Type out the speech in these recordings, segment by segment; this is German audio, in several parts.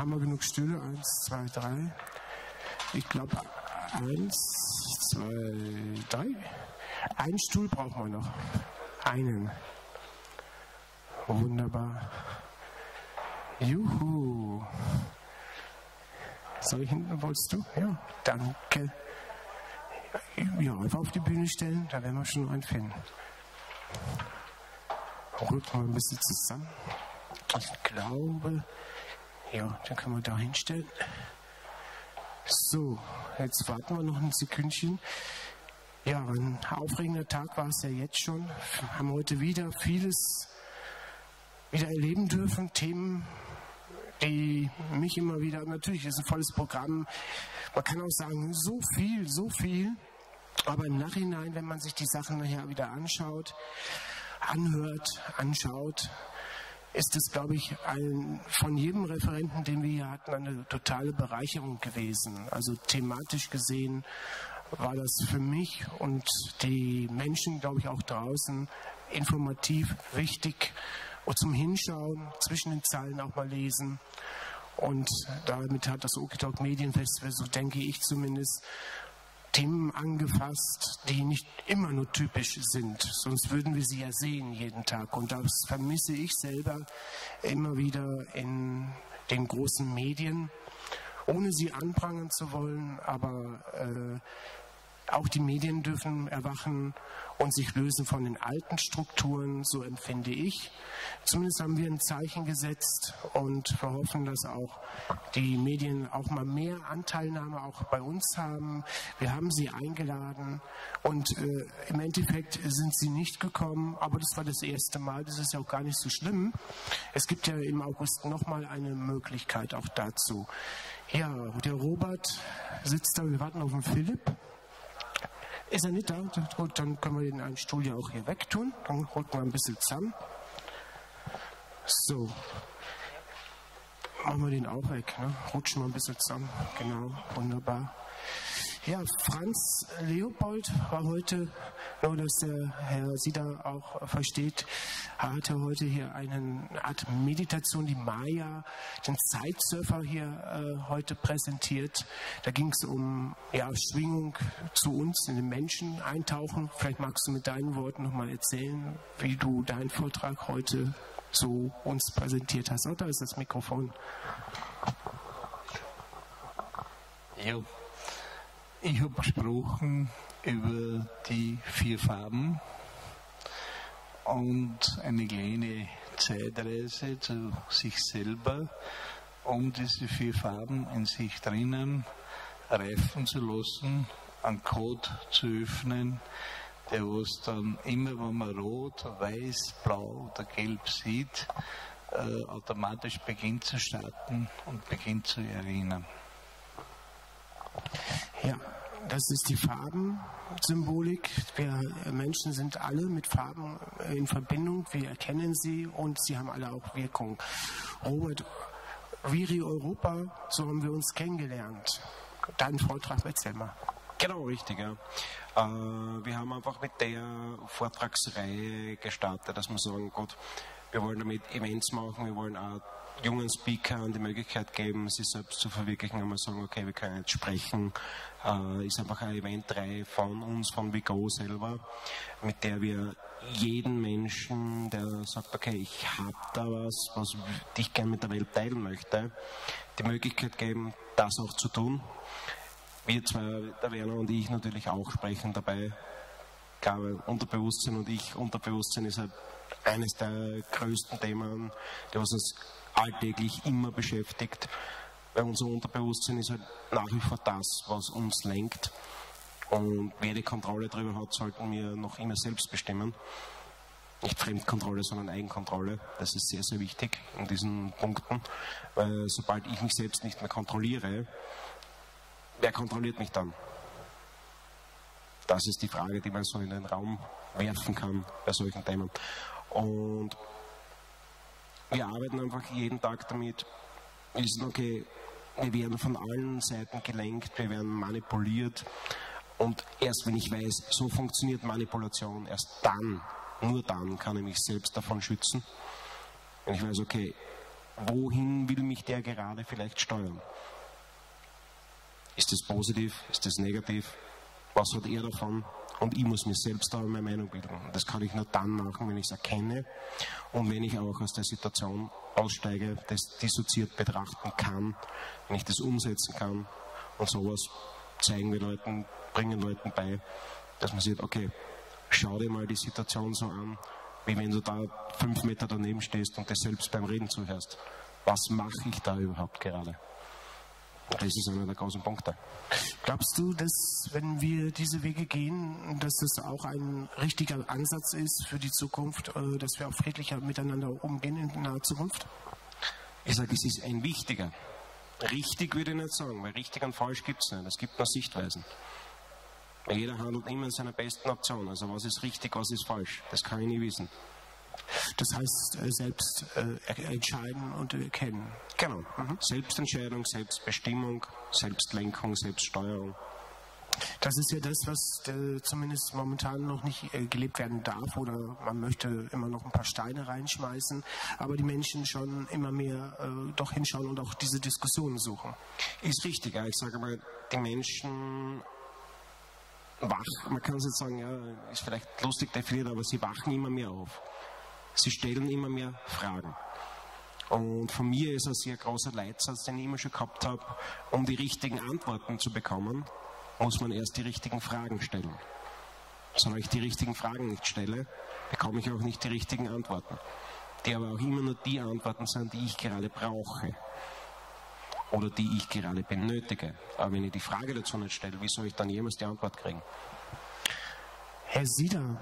haben wir genug Stühle? 1, 2, 3. Ich glaube 1, 2, 3. Einen Stuhl brauchen wir noch. Einen. Wunderbar. Juhu. Soll ich hinten, wolltest du? Ja, danke. Ja, einfach auf die Bühne stellen, da werden wir schon noch einen finden. Rücken wir ein bisschen zusammen. Ich glaube, ja, dann können wir da hinstellen. So, jetzt warten wir noch ein Sekündchen. Ja, ein aufregender Tag war es ja jetzt schon. Wir haben heute wieder vieles erleben dürfen, Themen, die mich immer wieder, natürlich ist ein volles Programm, man kann auch sagen, so viel, aber im Nachhinein, wenn man sich die Sachen nachher wieder anschaut, anschaut, ist es, glaube ich, von jedem Referenten, den wir hier hatten, eine totale Bereicherung gewesen. Also thematisch gesehen war das für mich und die Menschen, glaube ich, auch draußen informativ, wichtig und zum Hinschauen, zwischen den Zeilen auch mal lesen. Und damit hat das Okie-Talk Medienfestival, so denke ich zumindest, Themen angefasst, die nicht immer nur typisch sind, sonst würden wir sie ja sehen jeden Tag. Und das vermisse ich selber immer wieder in den großen Medien, ohne sie anprangern zu wollen, aber auch die Medien dürfen erwachen und sich lösen von den alten Strukturen, so empfinde ich. Zumindest haben wir ein Zeichen gesetzt und wir hoffen, dass auch die Medien auch mal mehr Anteilnahme auch bei uns haben. Wir haben sie eingeladen und im Endeffekt sind sie nicht gekommen, aber das war das erste Mal, das ist ja auch gar nicht so schlimm. Es gibt ja im August nochmal eine Möglichkeit auch dazu. Ja, der Robert sitzt da, wir warten auf den Philipp. Ist er nicht da? Gut, dann können wir den einen Stuhl ja auch hier wegtun. Dann rücken wir ein bisschen zusammen. So. Machen wir den auch weg. Ne? Rutschen wir ein bisschen zusammen. Genau, wunderbar. Ja, Franz Leopold war heute, nur dass der Herr Sieder auch versteht, hatte heute hier eine Art Meditation, die Maya, den Zeitsurfer hier heute präsentiert. Da ging es um Schwingung zu uns, in den Menschen eintauchen. Vielleicht magst du mit deinen Worten nochmal erzählen, wie du deinen Vortrag heute so uns präsentiert hast. Oh, da ist das Mikrofon. Ja. Ich habe gesprochen über die 4 Farben und eine kleine Zeitreise zu sich selber, um diese 4 Farben in sich drinnen reifen zu lassen, einen Code zu öffnen, der was dann immer, wenn man rot, weiß, blau oder gelb sieht, automatisch beginnt zu starten und beginnt zu erinnern. Ja, das ist die Farbensymbolik. Wir Menschen sind alle mit Farben in Verbindung. Wir erkennen sie und sie haben alle auch Wirkung. Robert, Viri Europa, so haben wir uns kennengelernt. Deinen Vortrag, erzähl mal. Genau, richtig, ja. Wir haben einfach mit der Vortragsreihe gestartet, dass wir sagen, gut, wir wollen damit Events machen, wir wollen auch jungen Speakern die Möglichkeit geben, sich selbst zu verwirklichen, und wir sagen, okay, wir können jetzt sprechen. Ist einfach eine Eventreihe von uns, von WeGo selber, mit der wir jeden Menschen, der sagt, okay, ich habe da was ich gerne mit der Welt teilen möchte, die Möglichkeit geben, das auch zu tun. Wir zwei, der Werner und ich, natürlich auch sprechen dabei. Ich glaube, Unterbewusstsein und ich, Unterbewusstsein ist halt eines der größten Themen, die uns alltäglich immer beschäftigt. Weil unser Unterbewusstsein ist halt nach wie vor das, was uns lenkt. Und wer die Kontrolle darüber hat, sollten wir noch immer selbst bestimmen. Nicht Fremdkontrolle, sondern Eigenkontrolle. Das ist sehr, sehr wichtig in diesen Punkten. Weil sobald ich mich selbst nicht mehr kontrolliere, wer kontrolliert mich dann? Das ist die Frage, die man so in den Raum werfen kann bei solchen Themen. Und wir arbeiten einfach jeden Tag damit, wissen, okay, wir werden von allen Seiten gelenkt, wir werden manipuliert. Und erst wenn ich weiß, so funktioniert Manipulation, erst dann, nur dann kann ich mich selbst davon schützen. Wenn ich weiß, okay, wohin will mich der gerade vielleicht steuern? Ist das positiv? Ist das negativ? Was hat er davon? Und ich muss mir selbst da meine Meinung bilden. Das kann ich nur dann machen, wenn ich es erkenne und wenn ich auch aus der Situation aussteige, das dissoziiert betrachten kann, wenn ich das umsetzen kann und sowas zeigen wir Leuten, bringen Leuten bei, dass man sieht, okay, schau dir mal die Situation so an, wie wenn du da 5 Meter daneben stehst und dir selbst beim Reden zuhörst. Was mache ich da überhaupt gerade? Das ist einer der großen Punkte. Glaubst du, dass, wenn wir diese Wege gehen, dass das auch ein richtiger Ansatz ist für die Zukunft, dass wir auch friedlicher miteinander umgehen in naher Zukunft? Ich sage, es ist ein wichtiger. Richtig würde ich nicht sagen, weil richtig und falsch gibt es nicht. Es gibt nur Sichtweisen. Weil jeder handelt immer in seiner besten Option. Also was ist richtig, was ist falsch, das kann ich nie wissen. Das heißt, selbst entscheiden und erkennen. Genau. Selbstentscheidung, Selbstbestimmung, Selbstlenkung, Selbststeuerung. Das ist ja das, was zumindest momentan noch nicht gelebt werden darf, oder man möchte immer noch ein paar Steine reinschmeißen, aber die Menschen schon immer mehr doch hinschauen und auch diese Diskussionen suchen. Ist richtig, ja. Ich sage mal, die Menschen wach, man kann es jetzt sagen, ja, ist vielleicht lustig definiert, aber sie wachen immer mehr auf. Sie stellen immer mehr Fragen. Und von mir ist ein sehr großer Leitsatz, den ich immer schon gehabt habe, um die richtigen Antworten zu bekommen, muss man erst die richtigen Fragen stellen. Solange ich die richtigen Fragen nicht stelle, bekomme ich auch nicht die richtigen Antworten. Die aber auch immer nur die Antworten sind, die ich gerade brauche. Oder die ich gerade benötige. Aber wenn ich die Frage dazu nicht stelle, wie soll ich dann jemals die Antwort kriegen? Herr Sieder,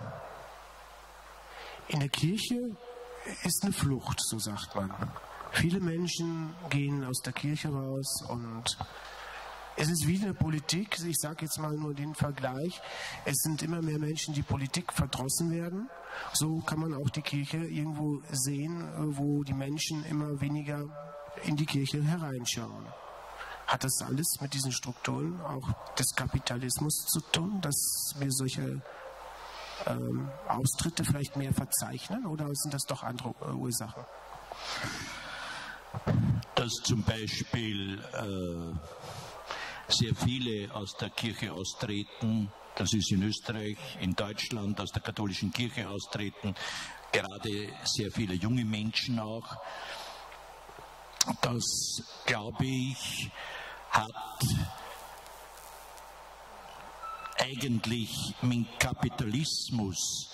in der Kirche ist eine Flucht, so sagt man. Viele Menschen gehen aus der Kirche raus und es ist wie in der Politik, ich sage jetzt mal nur den Vergleich, es sind immer mehr Menschen, die Politik verdrossen werden. So kann man auch die Kirche irgendwo sehen, wo die Menschen immer weniger in die Kirche hereinschauen. Hat das alles mit diesen Strukturen auch des Kapitalismus zu tun, dass wir solche Austritte vielleicht mehr verzeichnen, oder sind das doch andere Ursachen? Dass zum Beispiel sehr viele aus der Kirche austreten, das ist in Österreich, in Deutschland aus der katholischen Kirche austreten, gerade sehr viele junge Menschen auch. Das, glaube ich, hat eigentlich mit Kapitalismus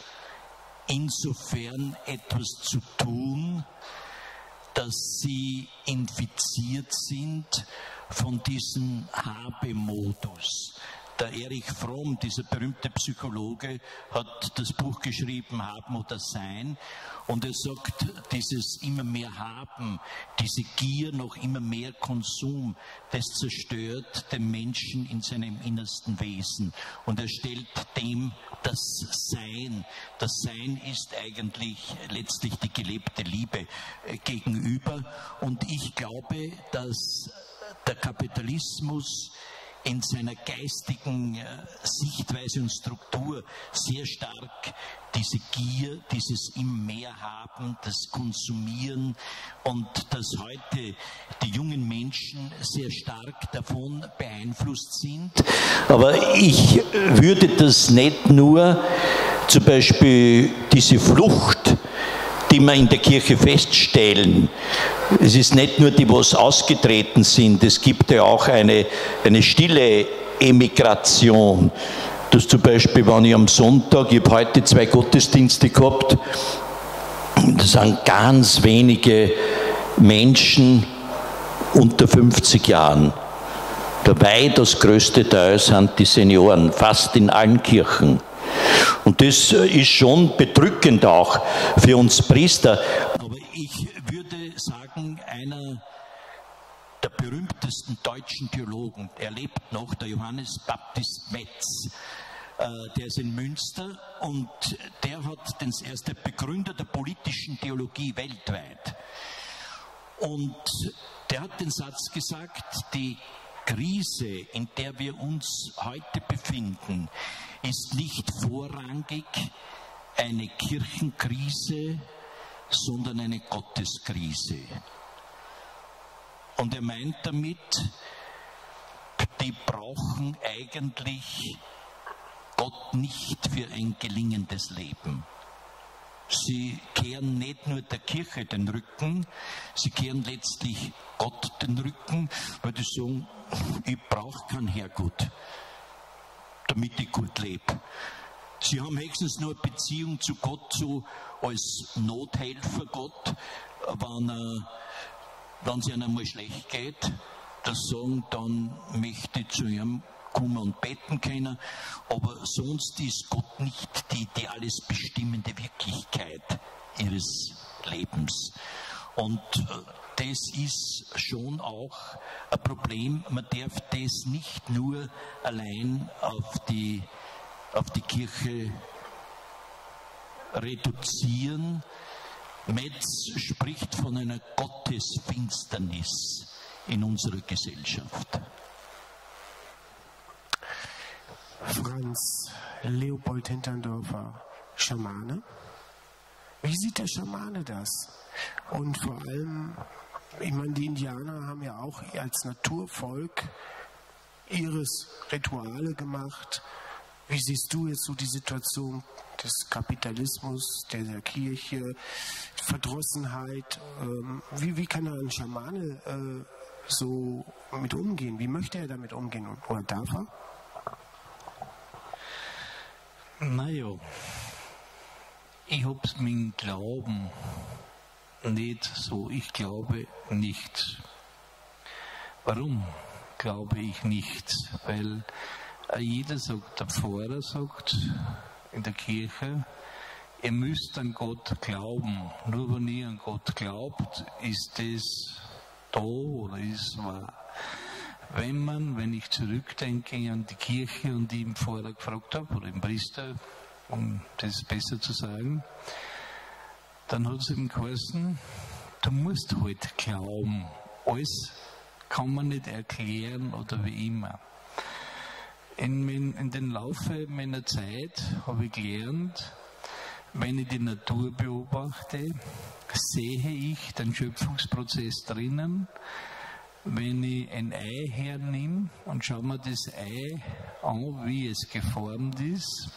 insofern etwas zu tun, dass sie infiziert sind von diesem Habemodus. Der Erich Fromm, dieser berühmte Psychologe, hat das Buch geschrieben, Haben oder Sein. Und er sagt, dieses immer mehr Haben, diese Gier nach immer mehr Konsum, das zerstört den Menschen in seinem innersten Wesen. Und er stellt dem das Sein. Das Sein ist eigentlich letztlich die gelebte Liebe gegenüber. Und ich glaube, dass der Kapitalismus in seiner geistigen Sichtweise und Struktur sehr stark diese Gier, dieses immer mehr haben, das Konsumieren, und dass heute die jungen Menschen sehr stark davon beeinflusst sind. Aber ich würde das nicht nur, zum Beispiel diese Flucht, die wir in der Kirche feststellen. Es ist nicht nur die, was ausgetreten sind, es gibt ja auch eine stille Emigration. Das zum Beispiel, wenn ich am Sonntag, ich habe heute 2 Gottesdienste gehabt, das sind ganz wenige Menschen unter 50 Jahren. Der weitaus größte Teil sind die Senioren, fast in allen Kirchen. Und das ist schon bedrückend auch für uns Priester. Aber ich würde sagen, einer der berühmtesten deutschen Theologen, er lebt noch, der Johannes Baptist Metz, der ist in Münster und der ist der Begründer der politischen Theologie weltweit. Und der hat den Satz gesagt, die Krise, in der wir uns heute befinden, ist nicht vorrangig eine Kirchenkrise, sondern eine Gotteskrise. Und er meint damit, die brauchen eigentlich Gott nicht für ein gelingendes Leben. Sie kehren nicht nur der Kirche den Rücken, sie kehren letztlich Gott den Rücken, weil die sagen, ich brauche keinen Herrgott, damit ich gut lebe. Sie haben höchstens nur eine Beziehung zu Gott, so als Nothelfer Gott, wenn es ihnen einmal schlecht geht, das sagen, dann möchte ich zu ihm kommen und beten können, aber sonst ist Gott nicht die alles bestimmende Wirklichkeit ihres Lebens. Und das ist schon auch ein Problem. Man darf das nicht nur allein auf die Kirche reduzieren. Metz spricht von einer Gottesfinsternis in unserer Gesellschaft. Franz Leopold Hinterndorfer, Schamane? Wie sieht der Schamane das? Und vor allem, ich meine, die Indianer haben ja auch als Naturvolk ihres Rituale gemacht. Wie siehst du jetzt so die Situation des Kapitalismus, der Kirche, Verdrossenheit? Wie kann da ein Schamane so mit umgehen? Wie möchte er damit umgehen? Oder darf er? Naja, ich hab's mit dem Glauben nicht so. Ich glaube nicht. Warum glaube ich nicht? Weil jeder sagt, der Pfarrer sagt in der Kirche, ihr müsst an Gott glauben. Nur wenn ihr an Gott glaubt, ist das da oder ist wahr. Wenn ich zurückdenke an die Kirche und die im Pfarrer gefragt habe, oder im Priester, um das besser zu sagen, dann hat es ihm geheißen, du musst halt glauben. Alles kann man nicht erklären oder wie immer. In den Laufe meiner Zeit habe ich gelernt, wenn ich die Natur beobachte, sehe ich den Schöpfungsprozess drinnen. Wenn ich ein Ei hernehme und schaue mir das Ei an, wie es geformt ist,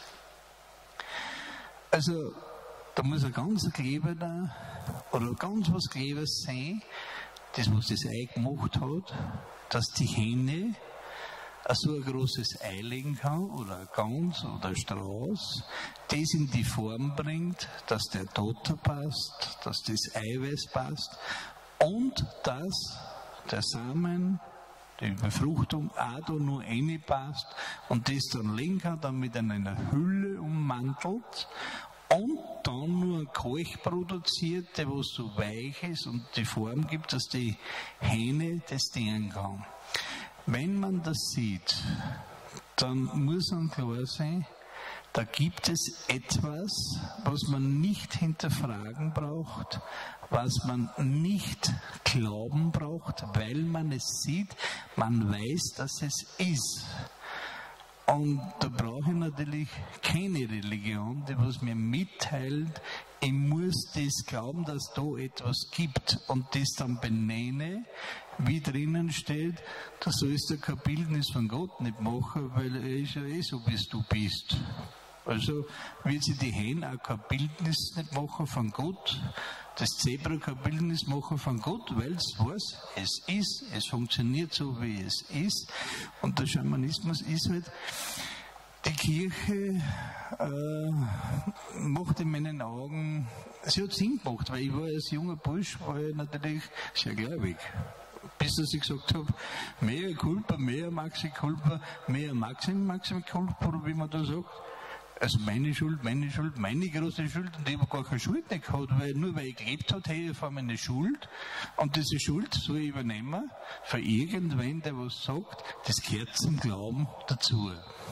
also da muss ein ganz Kleber oder ganz was Kleberes sein, das was das Ei gemacht hat, dass die Henne so ein großes Ei legen kann oder ein Gans oder ein Strauß, das in die Form bringt, dass der Dotter passt, dass das Eiweiß passt und dass der Samen, die Befruchtung auch da nur reinpasst und das dann legen kann, dann mit einer Hülle ummantelt und dann nur ein Kalk produziert, der was so weich ist und die Form gibt, dass die Hähne das dienen kann. Wenn man das sieht, dann muss man klar sein, da gibt es etwas, was man nicht hinterfragen braucht, was man nicht glauben braucht, weil man es sieht, man weiß, dass es ist. Und da brauche ich natürlich keine Religion, die was mir mitteilt, ich muss das glauben, dass da etwas gibt und das dann benenne, wie drinnen steht, da sollst du kein Bildnis von Gott nicht machen, weil er ist ja so, wie du bist. Also wird sich die Hähne auch kein Bildnis nicht machen von Gott, das Zebra kein Bildnis machen von Gott, weil es weiß, es ist, es funktioniert so, wie es ist. Und der Schamanismus ist halt, die Kirche macht in meinen Augen, sie hat Sinn gemacht, weil ich war als junger Bursch, war ich natürlich sehr gläubig. Bis dass ich gesagt habe, mehr Culpa, mehr Maxi Culpa, mehr Maxim Culpa, wie man da sagt. Also meine Schuld, meine große Schuld, und ich habe gar keine Schuld nicht gehabt, weil nur weil ich gelebt habe, habe ich vor allem eine Schuld, und diese Schuld soll ich übernehmen für irgendwen, der was sagt, das gehört zum Glauben dazu.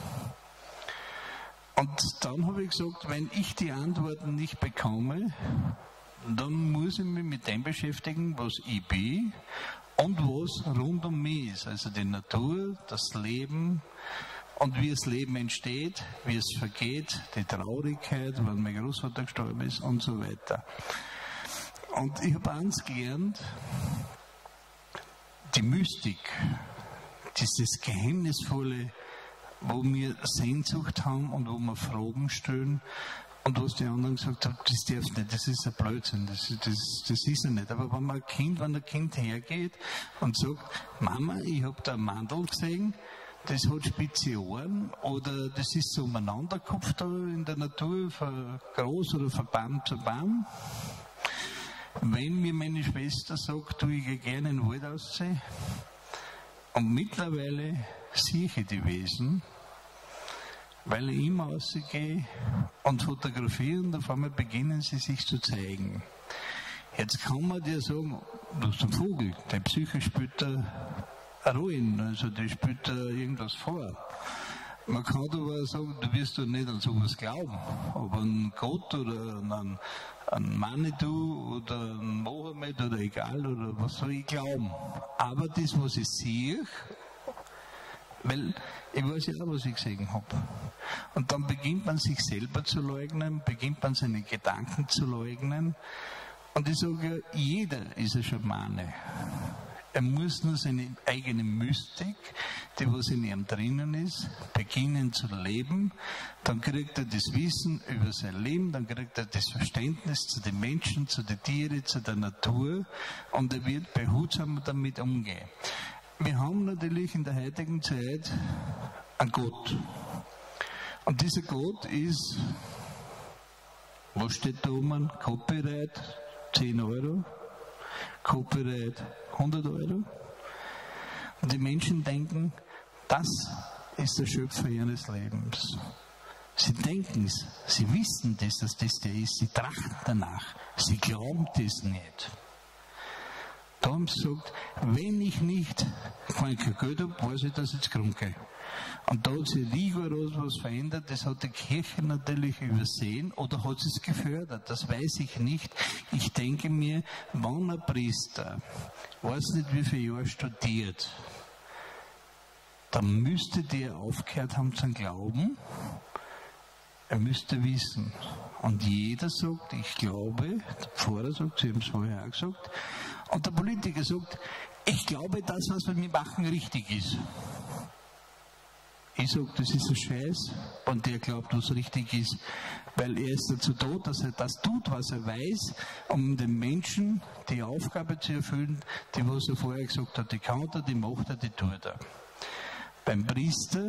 Und dann habe ich gesagt, wenn ich die Antworten nicht bekomme, dann muss ich mich mit dem beschäftigen, was ich bin und was rund um mich ist, also die Natur, das Leben, und wie das Leben entsteht, wie es vergeht, die Traurigkeit, wenn mein Großvater gestorben ist und so weiter. Und ich habe eins gelernt, die Mystik, dieses Geheimnisvolle, wo wir Sehnsucht haben und wo wir Fragen stellen und was die anderen gesagt haben, das darf nicht, das ist ein Blödsinn, das ist ja nicht. Aber wenn ein Kind hergeht und sagt, Mama, ich habe da ein Mandel gesehen, das hat spitze Ohren oder das ist so umeinander gekupft da in der Natur, von groß oder von Baum zu Baum. Wenn mir meine Schwester sagt, ich gehe gerne in den Wald rausziehen, und mittlerweile sehe ich die Wesen, weil ich immer rausgehe und fotografiere und auf einmal beginnen sie sich zu zeigen. Jetzt kann man dir sagen, du hast einen Vogel, der Psyche spielt da eine Rolle, also der spielt da irgendwas vor. Man kann aber sagen, du wirst doch nicht an sowas glauben, aber an Gott oder an Manitou oder an Mohammed oder egal, oder was soll ich glauben. Aber das, was ich sehe, weil ich weiß ja auch, was ich gesehen habe. Und dann beginnt man sich selber zu leugnen, beginnt man seine Gedanken zu leugnen. Und ich sage ja, jeder ist ein Schamane. Er muss nur seine eigene Mystik, die was in ihm drinnen ist, beginnen zu leben. Dann kriegt er das Wissen über sein Leben, dann kriegt er das Verständnis zu den Menschen, zu den Tieren, zu der Natur und er wird behutsam damit umgehen. Wir haben natürlich in der heutigen Zeit einen Gott. Und dieser Gott ist, was steht da oben? Copyright 10 Euro, Copyright 100 Euro. Und die Menschen denken, das ist der Schöpfer ihres Lebens. Sie denken es, sie wissen das, dass das der ist, sie trachten danach, sie glauben das nicht. Darum sagt, wenn ich nicht kein Geld habe, weiß ich, dass ich krank gehe. Und da hat sich rigoros was verändert, das hat die Kirche natürlich übersehen oder hat es gefördert, das weiß ich nicht. Ich denke mir, wenn ein Priester, weiß nicht wie viele Jahre studiert, dann müsste der aufgehört haben zu glauben, er müsste wissen. Und jeder sagt, ich glaube, der Pfarrer sagt, Sie haben es vorher auch gesagt, und der Politiker sagt, ich glaube, das, was wir machen, richtig ist. Ich sage, das ist ein Scheiß, wenn der glaubt, was richtig ist, weil er ist dazu da, dass er das tut, was er weiß, um den Menschen die Aufgabe zu erfüllen, die was er vorher gesagt hat, die kann er, die macht er, die tut er. Beim Priester,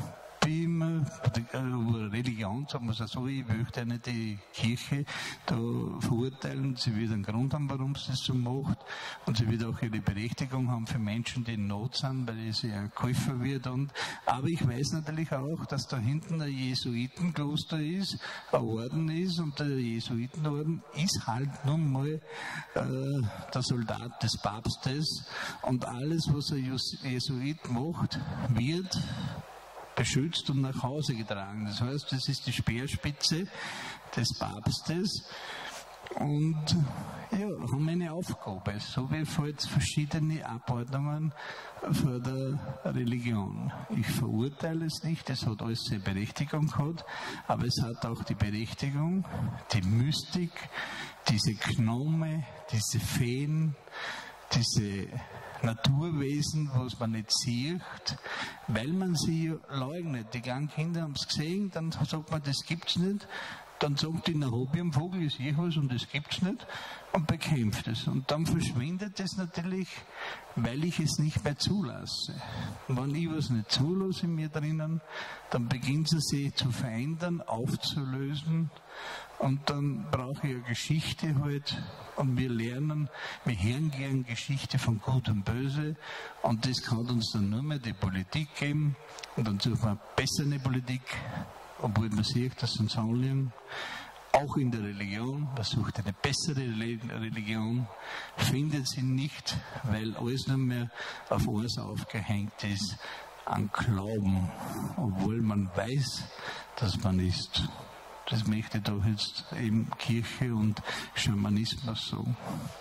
Religion, sagen wir es so, ich möchte nicht die Kirche da verurteilen, sie wird einen Grund haben, warum sie das so macht und sie wird auch ihre Berechtigung haben für Menschen, die in Not sind, weil sie ein Käufer wird. Aber ich weiß natürlich auch, dass da hinten ein Jesuitenkloster ist, ein Orden ist und der Jesuitenorden ist halt nun mal der Soldat des Papstes und alles, was ein Jesuit macht, wird beschützt und nach Hause getragen. Das heißt, das ist die Speerspitze des Papstes und ja, haben eine Aufgabe, so wie halt verschiedene Abordnungen von der Religion. Ich verurteile es nicht, es hat alles seine Berechtigung gehabt, aber es hat auch die Berechtigung, die Mystik, diese Gnome, diese Feen, diese Naturwesen, was man nicht sieht, weil man sie leugnet. Die kleinen Kinder haben es gesehen, dann sagt man, das gibt's nicht. Dann sagt die, na, hab ich am Vogel, ist was und das gibt's nicht und bekämpft es. Und dann verschwindet es natürlich, weil ich es nicht mehr zulasse. Und wenn ich was nicht zulasse in mir drinnen, dann beginnt es sich zu verändern, aufzulösen. Und dann brauche ich eine Geschichte halt und wir lernen, wir hören gern Geschichte von Gut und Böse und das kann uns dann nur mehr die Politik geben und dann suchen wir bessere Politik, obwohl man sieht, dass uns Handlungen, auch in der Religion, man sucht eine bessere Religion, findet sie nicht, weil alles nur mehr auf alles aufgehängt ist, an Glauben, obwohl man weiß, dass man ist. Das möchte ich doch jetzt eben Kirche und Schamanismus sagen.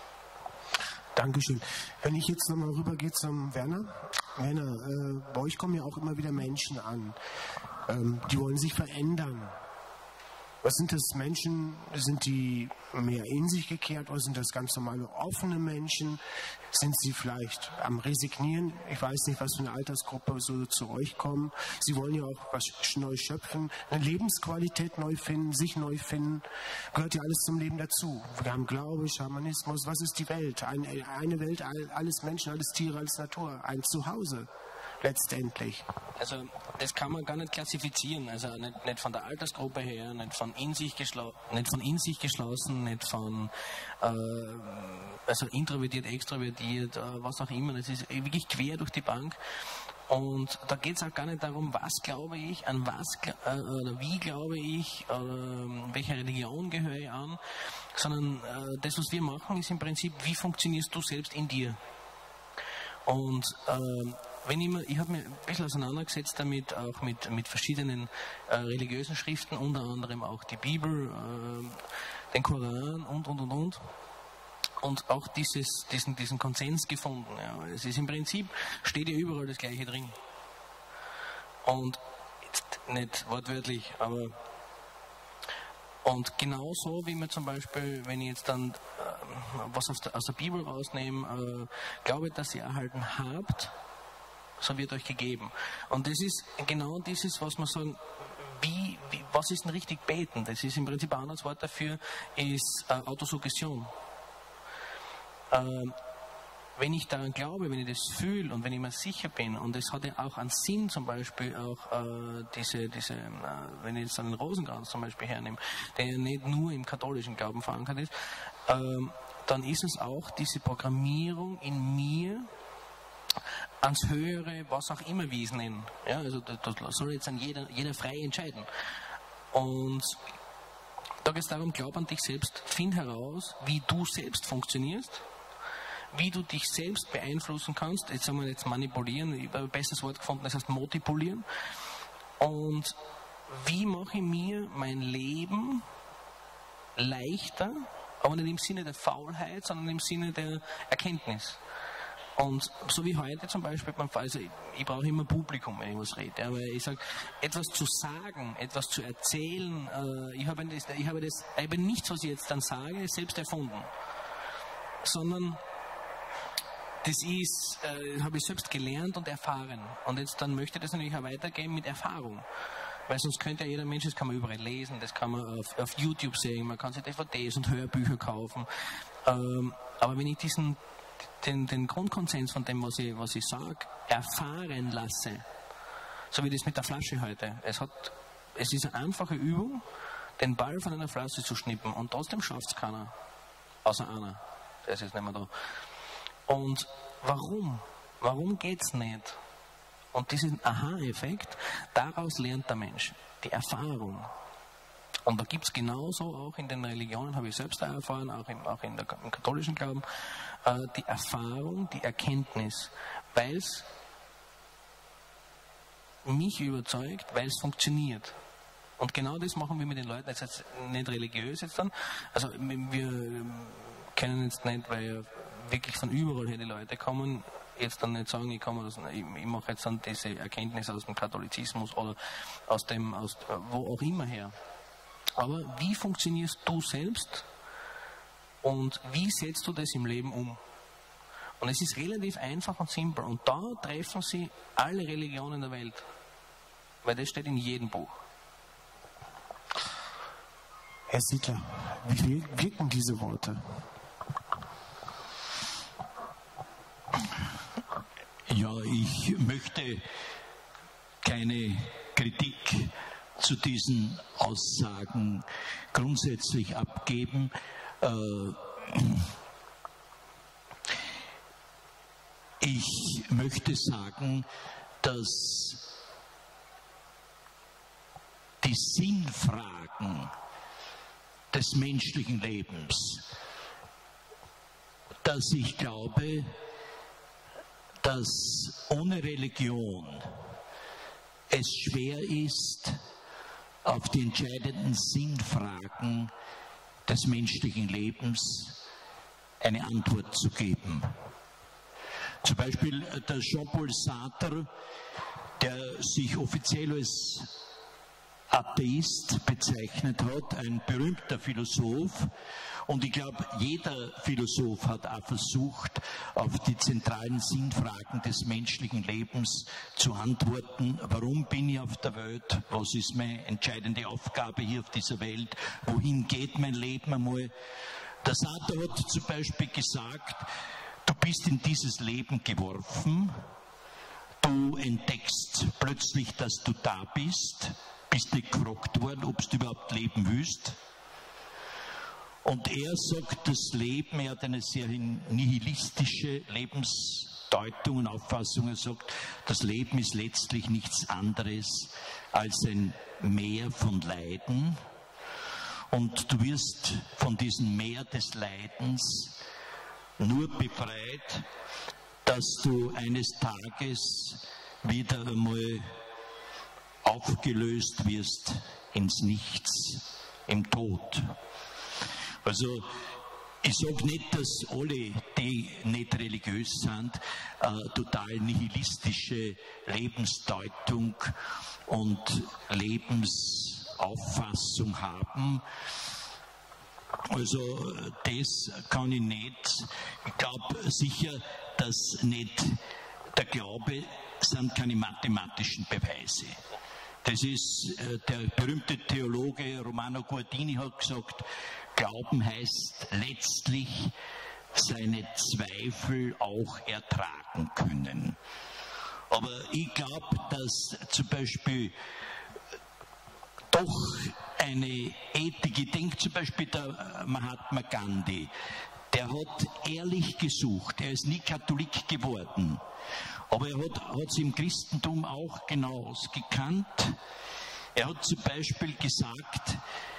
Dankeschön. Wenn ich jetzt nochmal rübergehe zum Werner. Werner, bei euch kommen ja auch immer wieder Menschen an. Die wollen sich verändern. Was sind das Menschen? Sind die mehr in sich gekehrt oder sind das ganz normale offene Menschen? Sind sie vielleicht am Resignieren? Ich weiß nicht, was für eine Altersgruppe so zu euch kommen. Sie wollen ja auch was neu schöpfen, eine Lebensqualität neu finden, sich neu finden. Gehört ja alles zum Leben dazu. Wir haben Glaube, Schamanismus. Was ist die Welt? Eine Welt, alles Menschen, alles Tiere, alles Natur. Ein Zuhause. Letztendlich. Also das kann man gar nicht klassifizieren, also nicht von der Altersgruppe her, nicht von in sich geschlossen, nicht von also introvertiert, extrovertiert, was auch immer. Das ist wirklich quer durch die Bank. Und da geht es auch gar nicht darum, was glaube ich, an was oder wie glaube ich, oder welcher Religion gehöre ich an, sondern das, was wir machen, ist im Prinzip, wie funktionierst du selbst in dir? Und ich habe mich ein bisschen auseinandergesetzt damit, auch mit verschiedenen religiösen Schriften, unter anderem auch die Bibel, den Koran und. Und auch diesen Konsens gefunden. Ja. Es ist im Prinzip, steht ja überall das Gleiche drin. Und jetzt nicht wortwörtlich, aber und genauso wie man zum Beispiel, wenn ich jetzt dann was aus der Bibel rausnehme, glaube, dass ihr erhalten habt, so wird euch gegeben. Und das ist genau dieses, was man sagen, was ist denn richtig beten? Das ist im Prinzip ein anderes Wort dafür, ist Autosuggestion. Wenn ich daran glaube, wenn ich das fühle und wenn ich mir sicher bin, und es hat ja auch einen Sinn, zum Beispiel auch wenn ich jetzt einen Rosenkranz zum Beispiel hernehme, der ja nicht nur im katholischen Glauben verankert ist, dann ist es auch diese Programmierung in mir, ans Höhere, was auch immer wir es nennen. Ja, also das soll jetzt dann jeder frei entscheiden. Und da geht es darum, glaub an dich selbst, find heraus, wie du selbst funktionierst, wie du dich selbst beeinflussen kannst. Jetzt sagen wir jetzt manipulieren, ich habe ein besseres Wort gefunden, das heißt motipulieren. Und wie mache ich mir mein Leben leichter, aber nicht im Sinne der Faulheit, sondern im Sinne der Erkenntnis. Und so wie heute zum Beispiel, also ich brauche immer Publikum, wenn ich was rede. Aber ich sage, etwas zu sagen, etwas zu erzählen, ich habe nichts, was ich jetzt dann sage, selbst erfunden. Sondern das habe ich selbst gelernt und erfahren. Und jetzt dann möchte ich das natürlich auch weitergeben mit Erfahrung. Weil sonst könnte ja jeder Mensch, das kann man überall lesen, das kann man auf YouTube sehen, man kann sich DVDs und Hörbücher kaufen. Aber wenn ich den Grundkonsens von dem, was ich sage, erfahren lasse, so wie das mit der Flasche heute. Es ist eine einfache Übung, den Ball von einer Flasche zu schnippen und trotzdem schafft es keiner, außer einer. Der ist jetzt nicht mehr da. Und warum? Warum geht es nicht? Und diesen Aha-Effekt, daraus lernt der Mensch die Erfahrung. Und da gibt es genauso auch in den Religionen, habe ich selbst auch erfahren, auch im katholischen Glauben, die Erfahrung, die Erkenntnis, weil es mich überzeugt, weil es funktioniert. Und genau das machen wir mit den Leuten, jetzt nicht religiös jetzt dann, also wir können jetzt nicht, weil wirklich von überall her die Leute kommen, jetzt dann nicht sagen, ich mache jetzt dann diese Erkenntnis aus dem Katholizismus oder aus wo auch immer her. Aber wie funktionierst du selbst und wie setzt du das im Leben um? Und es ist relativ einfach und simpel. Und da treffen sie alle Religionen der Welt. Weil das steht in jedem Buch. Herr Siedler, wie wirken diese Worte? Ja, ich möchte keine Kritik zu diesen Aussagen grundsätzlich abgeben. Ich möchte sagen, dass die Sinnfragen des menschlichen Lebens, dass ich glaube, dass ohne Religion es schwer ist, auf die entscheidenden Sinnfragen des menschlichen Lebens eine Antwort zu geben. Zum Beispiel der Jean-Paul Sartre, der sich offiziell als Atheist bezeichnet hat, ein berühmter Philosoph. Und ich glaube, jeder Philosoph hat auch versucht, auf die zentralen Sinnfragen des menschlichen Lebens zu antworten. Warum bin ich auf der Welt? Was ist meine entscheidende Aufgabe hier auf dieser Welt? Wohin geht mein Leben einmal? Der Sartre hat zum Beispiel gesagt, du bist in dieses Leben geworfen, du entdeckst plötzlich, dass du da bist nicht gefragt worden, ob du überhaupt leben willst. Und er sagt, das Leben, er hat eine sehr nihilistische Lebensdeutung und Auffassung. Er sagt, das Leben ist letztlich nichts anderes als ein Meer von Leiden. Und du wirst von diesem Meer des Leidens nur befreit, dass du eines Tages wieder einmal aufgelöst wirst ins Nichts, im Tod. Also ich sage nicht, dass alle, die nicht religiös sind, total nihilistische Lebensdeutung und Lebensauffassung haben. Also das kann ich nicht. Ich glaube sicher, dass nicht der Glaube sind keine mathematischen Beweise. Das ist, der berühmte Theologe Romano Guardini hat gesagt, Glauben heißt letztlich seine Zweifel auch ertragen können. Aber ich glaube, dass zum Beispiel doch eine Ethik, ich denke zum Beispiel der Mahatma Gandhi, der hat ehrlich gesucht, er ist nie Katholik geworden, aber er hat sie im Christentum auch genau ausgekannt. Er hat zum Beispiel gesagt,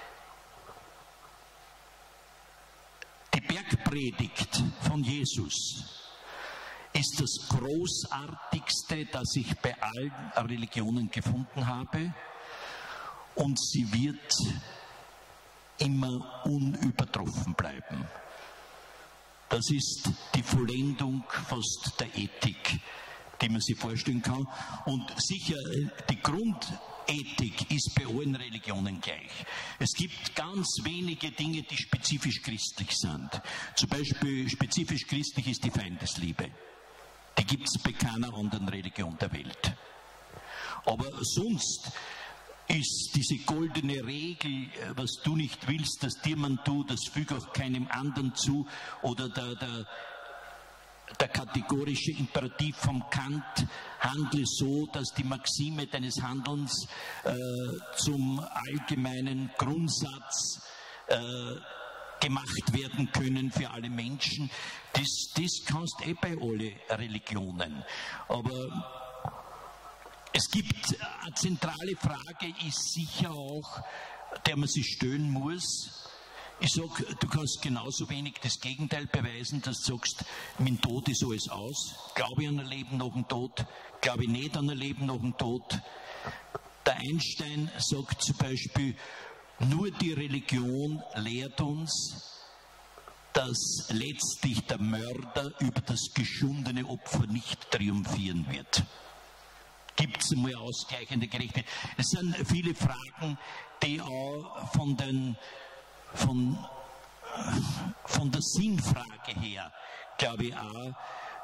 die Bergpredigt von Jesus ist das Großartigste, das ich bei allen Religionen gefunden habe, und sie wird immer unübertroffen bleiben. Das ist die Vollendung fast der Ethik, die man sich vorstellen kann. Und sicher, die Grundethik ist bei allen Religionen gleich. Es gibt ganz wenige Dinge, die spezifisch christlich sind. Zum Beispiel spezifisch christlich ist die Feindesliebe. Die gibt es bei keiner anderen Religion der Welt. Aber sonst ist diese goldene Regel, was du nicht willst, dass dir man tut, das füge auch keinem anderen zu, oder der kategorische Imperativ vom Kant, handle so, dass die Maxime deines Handelns zum allgemeinen Grundsatz gemacht werden können für alle Menschen. Das kannst bei alle Religionen. Aber es gibt eine zentrale Frage, ist sicher auch, der man sich stellen muss. Ich sage, du kannst genauso wenig das Gegenteil beweisen, dass du sagst, mit dem Tod ist alles aus. Glaube ich an ein Leben nach dem Tod? Glaube ich nicht an ein Leben nach dem Tod? Der Einstein sagt zum Beispiel, nur die Religion lehrt uns, dass letztlich der Mörder über das geschundene Opfer nicht triumphieren wird. Gibt es einmal ausgleichende Gerechtigkeit? Es sind viele Fragen, die auch von der Sinnfrage her, glaube ich auch,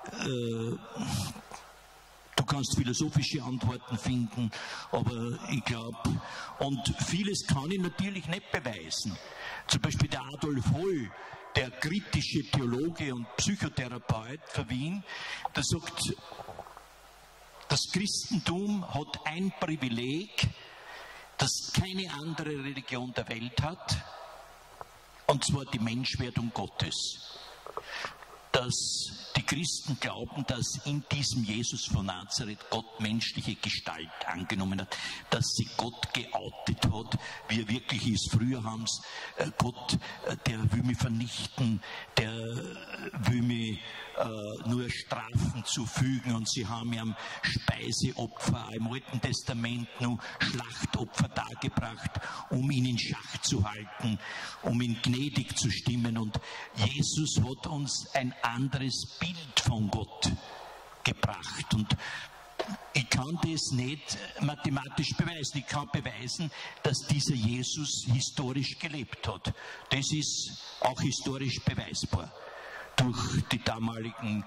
du kannst philosophische Antworten finden, aber ich glaube, und vieles kann ich natürlich nicht beweisen. Zum Beispiel der Adolf Holl, der kritische Theologe und Psychotherapeut für Wien, der sagt, das Christentum hat ein Privileg, das keine andere Religion der Welt hat, und zwar die Menschwerdung Gottes. Dass die Christen glauben, dass in diesem Jesus von Nazareth Gott menschliche Gestalt angenommen hat, dass sie Gott geoutet hat, wie er wirklich ist. Früher haben sie Gott, der will mich vernichten, der will mich nur Strafen zufügen, und sie haben ihm Speiseopfer im Alten Testament nur Schlachtopfer dargebracht, um ihn in Schach zu halten, um ihn gnädig zu stimmen. Und Jesus hat uns ein anderes Bild von Gott gebracht. Und ich kann das nicht mathematisch beweisen. Ich kann beweisen, dass dieser Jesus historisch gelebt hat. Das ist auch historisch beweisbar. Durch die damaligen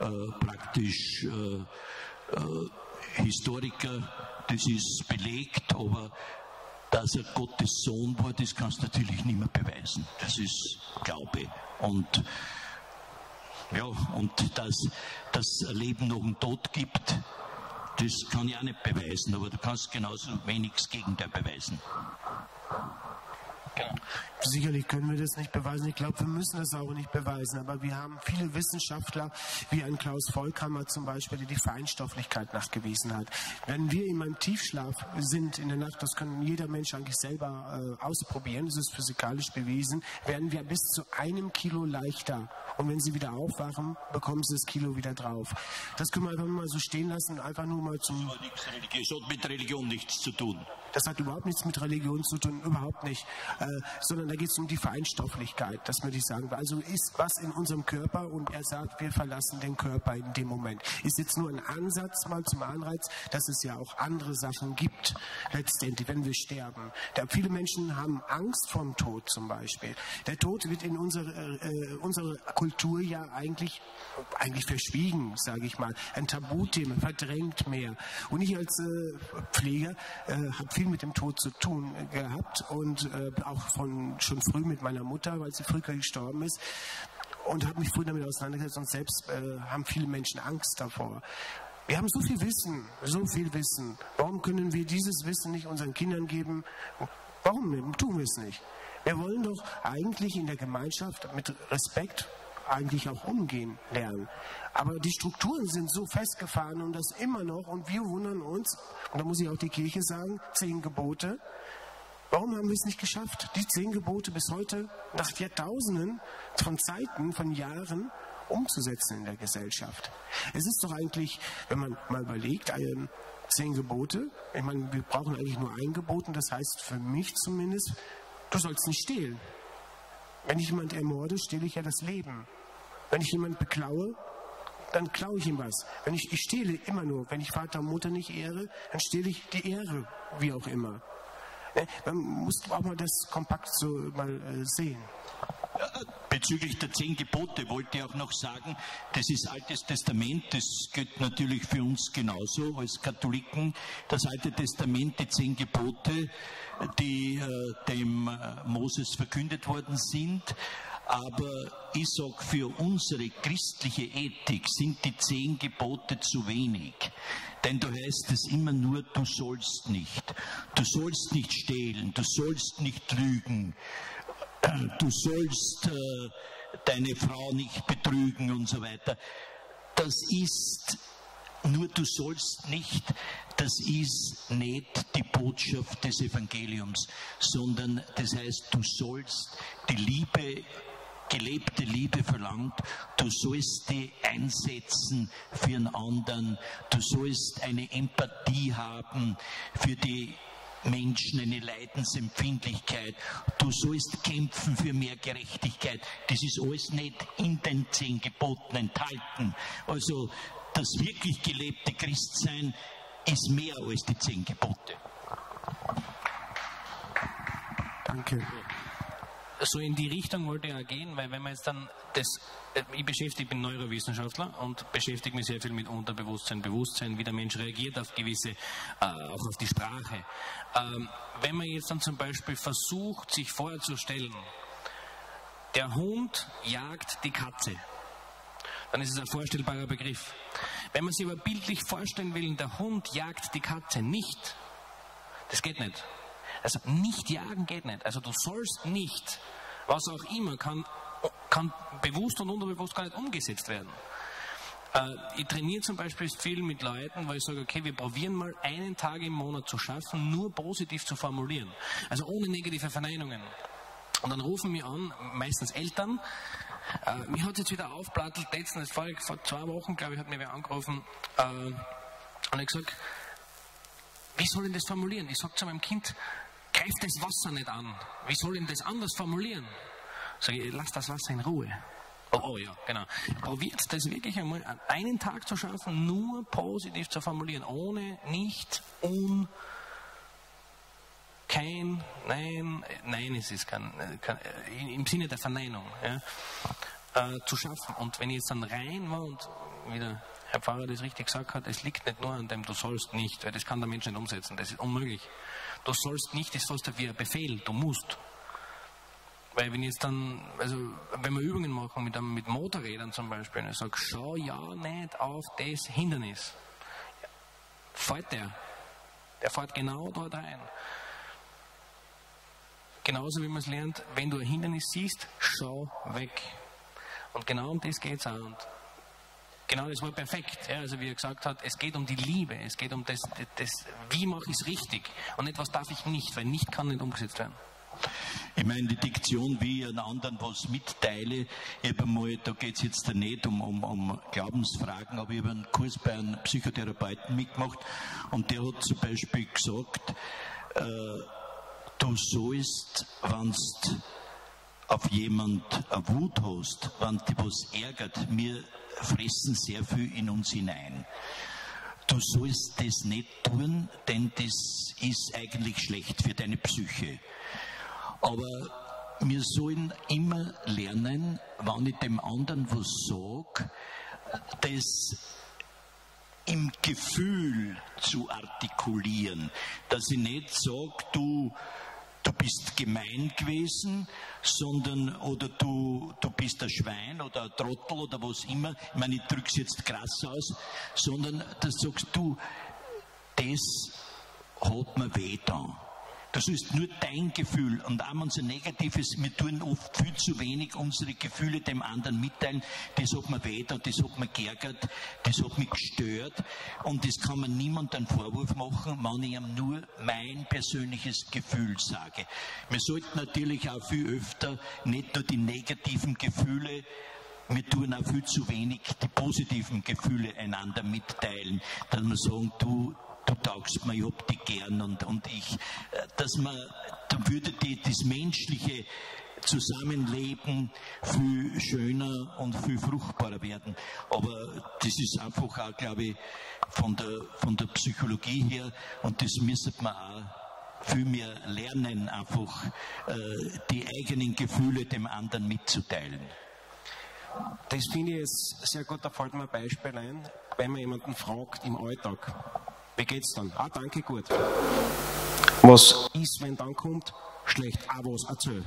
Historiker, das ist belegt, aber dass er Gottes Sohn war, das kannst du natürlich nicht mehr beweisen. Das ist Glaube. Und dass es ein Leben nach dem Tod gibt, das kann ich auch nicht beweisen, aber du kannst genauso wenig das Gegenteil beweisen. Genau. Sicherlich können wir das nicht beweisen. Ich glaube, wir müssen das auch nicht beweisen. Aber wir haben viele Wissenschaftler, wie ein Klaus Volkhammer zum Beispiel, der die Feinstofflichkeit nachgewiesen hat. Wenn wir in einem Tiefschlaf sind in der Nacht, das kann jeder Mensch eigentlich selber ausprobieren, das ist physikalisch bewiesen, werden wir bis zu 1 Kilo leichter. Und wenn Sie wieder aufwachen, bekommen Sie das Kilo wieder drauf. Das können wir einfach mal so stehen lassen und einfach nur mal zum... Das hat mit Religion nichts zu tun. Das hat überhaupt nichts mit Religion zu tun, überhaupt nicht. Sondern da geht es um die Feinstofflichkeit, dass man die sagen will. Also ist was in unserem Körper und er sagt, wir verlassen den Körper in dem Moment. Ist jetzt nur ein Ansatz mal zum Anreiz, dass es ja auch andere Sachen gibt, letztendlich, wenn wir sterben. Viele Menschen haben Angst vorm Tod zum Beispiel. Der Tod wird in unserer Kultur ja eigentlich verschwiegen, sage ich mal. Ein Tabuthema, verdrängt mehr. Und ich als Pfleger habe viel mit dem Tod zu tun gehabt und auch schon früh mit meiner Mutter, weil sie früh gestorben ist, und habe mich früh damit auseinandergesetzt und selbst haben viele Menschen Angst davor. Wir haben so viel Wissen. Warum können wir dieses Wissen nicht unseren Kindern geben? Warum tun wir es nicht? Wir wollen doch eigentlich in der Gemeinschaft mit Respekt eigentlich auch umgehen lernen. Aber die Strukturen sind so festgefahren und das immer noch, und wir wundern uns, und da muss ich auch die Kirche sagen, 10 Gebote. Warum haben wir es nicht geschafft, die 10 Gebote bis heute nach Jahrtausenden von Zeiten, von Jahren umzusetzen in der Gesellschaft? Es ist doch eigentlich, wenn man mal überlegt, 10 Gebote, ich meine, wir brauchen eigentlich nur ein Gebot, und das heißt für mich zumindest, du sollst nicht stehlen. Wenn ich jemanden ermorde, stehle ich ja das Leben. Wenn ich jemanden beklaue, dann klaue ich ihm was. Ich stehle immer nur. Wenn ich Vater und Mutter nicht ehre, dann stehle ich die Ehre, wie auch immer. Man muss auch mal das kompakt so mal sehen. Bezüglich der 10 Gebote wollte ich auch noch sagen, das ist Altes Testament, das gilt natürlich für uns genauso als Katholiken. Das Alte Testament, die 10 Gebote, die dem Moses verkündet worden sind. Aber ich sage, für unsere christliche Ethik sind die 10 Gebote zu wenig. Denn da heißt es immer nur, du sollst nicht. Du sollst nicht stehlen, du sollst nicht lügen, du sollst deine Frau nicht betrügen und so weiter. Das ist nur, du sollst nicht, das ist nicht die Botschaft des Evangeliums, sondern das heißt, du sollst die Liebe, gelebte Liebe verlangt, du sollst die einsetzen für einen anderen, du sollst eine Empathie haben für die Menschen, eine Leidensempfindlichkeit, du sollst kämpfen für mehr Gerechtigkeit. Das ist alles nicht in den 10 Geboten enthalten. Also das wirklich gelebte Christsein ist mehr als die 10 Gebote. Danke. So in die Richtung wollte ich auch gehen, weil wenn man jetzt dann ich bin Neurowissenschaftler und beschäftige mich sehr viel mit Unterbewusstsein, Bewusstsein, wie der Mensch reagiert auf gewisse, auch auf die Sprache. Wenn man jetzt dann zum Beispiel versucht, sich vorzustellen, der Hund jagt die Katze, dann ist es ein vorstellbarer Begriff. Wenn man sich aber bildlich vorstellen will, der Hund jagt die Katze nicht, das geht nicht. Also nicht jagen geht nicht. Also du sollst nicht, was auch immer, kann bewusst und unterbewusst gar nicht umgesetzt werden. Ich trainiere zum Beispiel viel mit Leuten, weil ich sage, okay, wir probieren mal einen Tag im Monat zu schaffen, nur positiv zu formulieren. Also ohne negative Verneinungen. Und dann rufen wir an, meistens Eltern. Mich hat es jetzt wieder aufplattelt, letztens, vor 2 Wochen, glaube ich, hat mir wer angerufen und ich gesagt, wie soll ich das formulieren? Ich sage zu meinem Kind, greif das Wasser nicht an. Wie soll ich das anders formulieren? Sage ich, lass das Wasser in Ruhe. Oh ja, genau. Probiert das wirklich einmal an einen Tag zu schaffen, nur positiv zu formulieren, ohne nicht, kein, nein, es ist kein im Sinne der Verneinung, ja, zu schaffen. Und wenn ich jetzt dann rein war und wieder Herr Pfarrer das richtig gesagt hat, es liegt nicht nur an dem, du sollst nicht, weil das kann der Mensch nicht umsetzen, das ist unmöglich. Du sollst nicht, das sollst du wie ein Befehl, du musst. Weil wenn jetzt dann, also wenn wir Übungen machen mit Motorrädern zum Beispiel, und ich sage, schau ja nicht auf das Hindernis. Fährt der fährt genau dort rein. Genauso wie man es lernt, wenn du ein Hindernis siehst, schau weg. Und genau um das geht es auch. Und genau, das war perfekt. Ja, also wie er gesagt hat, es geht um die Liebe, es geht um das wie mache ich es richtig und nicht, was darf ich nicht, weil nicht kann nicht umgesetzt werden. Ich meine, die Diktion, wie ich einen anderen was mitteile, ich habe einmal, da geht es jetzt nicht um Glaubensfragen, aber ich habe einen Kurs bei einem Psychotherapeuten mitgemacht und der hat zum Beispiel gesagt, du sollst, wenn du auf jemand eine Wut hast, wenn dich was ärgert, wir fressen sehr viel in uns hinein. Du sollst das nicht tun, denn das ist eigentlich schlecht für deine Psyche. Aber wir sollen immer lernen, wenn ich dem anderen was sage, das im Gefühl zu artikulieren. Dass ich nicht sage, du bist gemein gewesen, sondern, oder du bist ein Schwein oder ein Trottel oder was immer, ich meine, ich drücke es jetzt krass aus, sondern dass du sagst, du, das hat mir weh getan. Das ist nur dein Gefühl. Und auch wenn es ein negatives, wir tun oft viel zu wenig unsere Gefühle dem anderen mitteilen. Das hat mir weh getan, das hat mich geärgert, das hat mich gestört. Und das kann man niemandem einen Vorwurf machen, wenn ich ihm nur mein persönliches Gefühl sage. Wir sollten natürlich auch viel öfter nicht nur die negativen Gefühle, wir tun auch viel zu wenig die positiven Gefühle einander mitteilen. Dass wir sagen, du taugst mir, ich hab dich gern und ich, dass man, dann würde das menschliche Zusammenleben viel schöner und viel fruchtbarer werden. Aber das ist einfach auch, glaube ich, von der Psychologie her, und das müsste man auch viel mehr lernen, einfach die eigenen Gefühle dem anderen mitzuteilen. Das finde ich jetzt sehr gut, da fällt mir ein Beispiel ein, wenn man jemanden fragt im Alltag, wie geht's dann? Ah, danke, gut. Was ist, wenn dann kommt? Schlecht. Ah, was? Erzähl.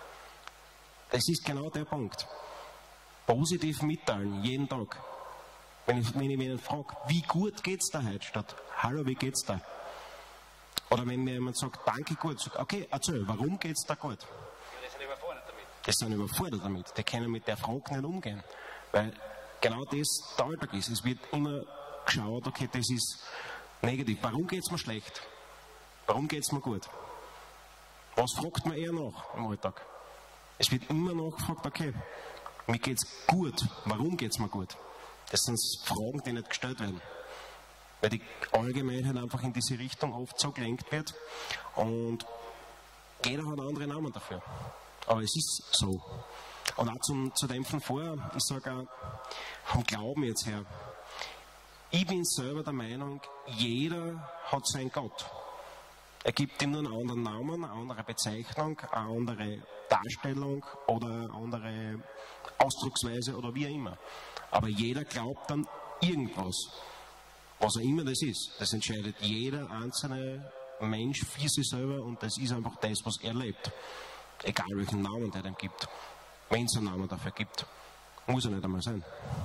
Das ist genau der Punkt. Positiv mitteilen, jeden Tag. Wenn ich jemanden frage, wie gut geht's da heute, statt hallo, wie geht's da? Oder wenn mir jemand sagt, danke, gut, sag, okay, erzähl, warum geht's da gut? Die sind überfordert damit. Die sind überfordert damit. Die können mit der Frage nicht umgehen. Weil genau das der Alltag ist. Es wird immer geschaut, okay, das ist negativ. Warum geht es mir schlecht? Warum geht es mir gut? Was fragt man eher nach im Alltag? Es wird immer nachgefragt, okay, mir geht es gut. Warum geht es mir gut? Das sind Fragen, die nicht gestellt werden. Weil die Allgemeinheit einfach in diese Richtung oft so gelenkt wird. Und jeder hat einen anderen Namen dafür. Aber es ist so. Und auch zu dem von vorher, ich sage auch vom Glauben jetzt her, ich bin selber der Meinung, jeder hat seinen Gott. Er gibt ihm nur einen anderen Namen, eine andere Bezeichnung, eine andere Darstellung oder eine andere Ausdrucksweise oder wie auch immer. Aber jeder glaubt an irgendwas. Was auch immer das ist, das entscheidet jeder einzelne Mensch für sich selber und das ist einfach das, was er lebt. Egal welchen Namen der dem gibt. Wenn es einen Namen dafür gibt, muss er nicht einmal sein.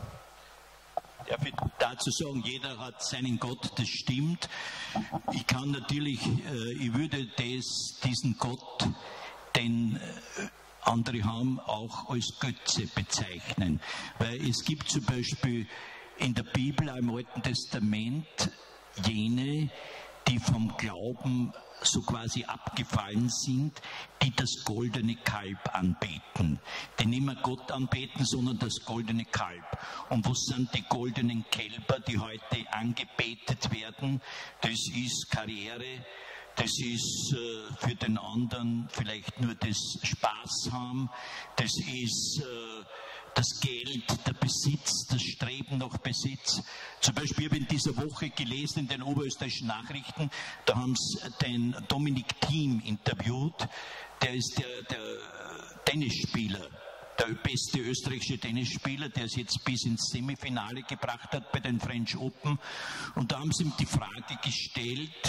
Ja, dazu sagen, jeder hat seinen Gott, das stimmt. Ich kann natürlich, ich würde diesen Gott, den andere haben, auch als Götze bezeichnen. Weil es gibt zum Beispiel in der Bibel, im Alten Testament, jene, die vom Glauben so quasi abgefallen sind, die das goldene Kalb anbeten. Die nicht mehr Gott anbeten, sondern das goldene Kalb. Und was sind die goldenen Kälber, die heute angebetet werden? Das ist Karriere, das ist für den anderen vielleicht nur das Spaß haben, das ist das Geld, der Besitz, das Streben nach Besitz. Zum Beispiel habe ich in dieser Woche gelesen in den oberösterreichischen Nachrichten, da haben sie den Dominik Thiem interviewt, der ist der Tennisspieler, der beste österreichische Tennisspieler, der es jetzt bis ins Semifinale gebracht hat bei den French Open. Und da haben sie ihm die Frage gestellt,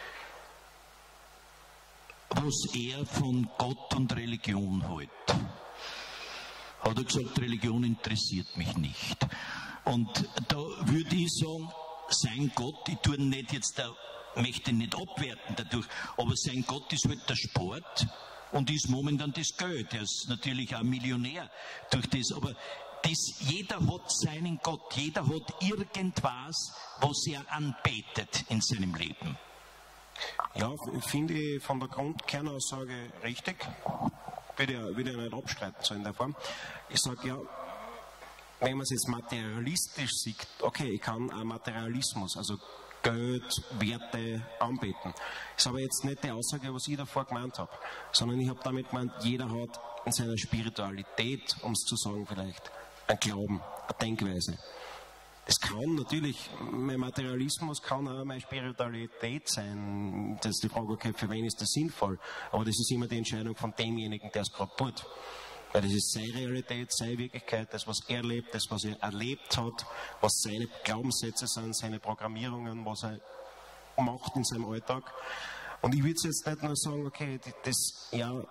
was er von Gott und Religion hält. Hat er gesagt, Religion interessiert mich nicht. Und da würde ich sagen, sein Gott, ich tue ihn nicht jetzt, möchte ihn nicht abwerten dadurch, aber sein Gott ist halt der Sport und ist momentan das Geld. Er ist natürlich auch Millionär durch das, aber jeder hat seinen Gott, jeder hat irgendwas, was er anbetet in seinem Leben. Ja, finde ich von der Grundkernaussage richtig. Würde ich nicht abstreiten, so in der Form. Ich sage ja, wenn man es jetzt materialistisch sieht, okay, ich kann auch Materialismus, also Geld, Werte anbeten. Das ist aber jetzt nicht die Aussage, was ich davor gemeint habe, sondern ich habe damit gemeint, jeder hat in seiner Spiritualität, um es zu sagen vielleicht, einen Glauben, eine Denkweise. Es kann natürlich, mein Materialismus kann auch meine Spiritualität sein. Das ist die Frage, okay, für wen ist das sinnvoll? Aber das ist immer die Entscheidung von demjenigen, der es gerade tut. Weil das ist seine Realität, seine Wirklichkeit, das, was er lebt, das, was er erlebt hat, was seine Glaubenssätze sind, seine Programmierungen, was er macht in seinem Alltag. Und ich würde jetzt nicht nur sagen, okay, das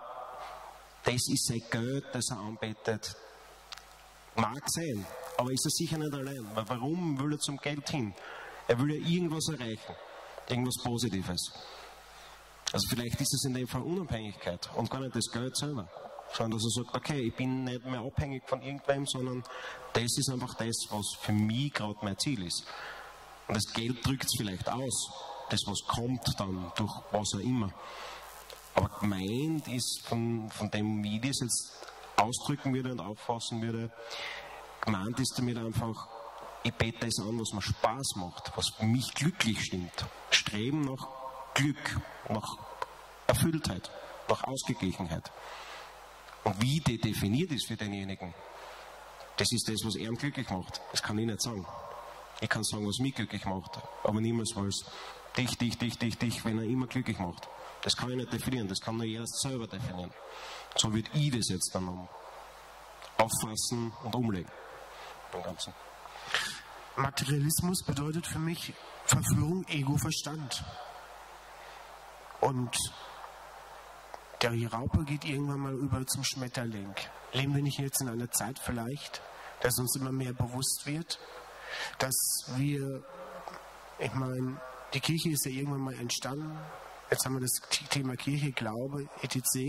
ist sein Geld, das er anbetet. Mag sein, aber ist er sicher nicht allein. Weil warum will er zum Geld hin? Er will ja irgendwas erreichen, irgendwas Positives. Also vielleicht ist es in dem Fall Unabhängigkeit und gar nicht das Geld selber. Sondern dass er sagt, okay, ich bin nicht mehr abhängig von irgendwem, sondern das ist einfach das, was für mich gerade mein Ziel ist. Und das Geld drückt es vielleicht aus, das, was kommt dann, durch was auch immer. Aber gemeint ist von dem, wie ich das jetzt ausdrücken würde und auffassen würde, gemeint ist damit einfach, ich bete das an, was mir Spaß macht, was mich glücklich stimmt. Streben nach Glück, nach Erfülltheit, nach Ausgeglichenheit. Und wie die definiert ist für denjenigen, das ist das, was er glücklich macht. Das kann ich nicht sagen. Ich kann sagen, was mich glücklich macht, aber niemals was dich, wenn er immer glücklich macht. Das kann ich nicht definieren, das kann nur jeder selber definieren. So würde ich das jetzt dann auffassen und umlegen. Im Ganzen. Materialismus bedeutet für mich Verführung, Ego, Verstand. Und der Raupe geht irgendwann mal über zum Schmetterling. Leben wir nicht jetzt in einer Zeit vielleicht, dass uns immer mehr bewusst wird, dass wir, ich meine, die Kirche ist ja irgendwann mal entstanden, jetzt haben wir das Thema Kirche, Glaube, etc.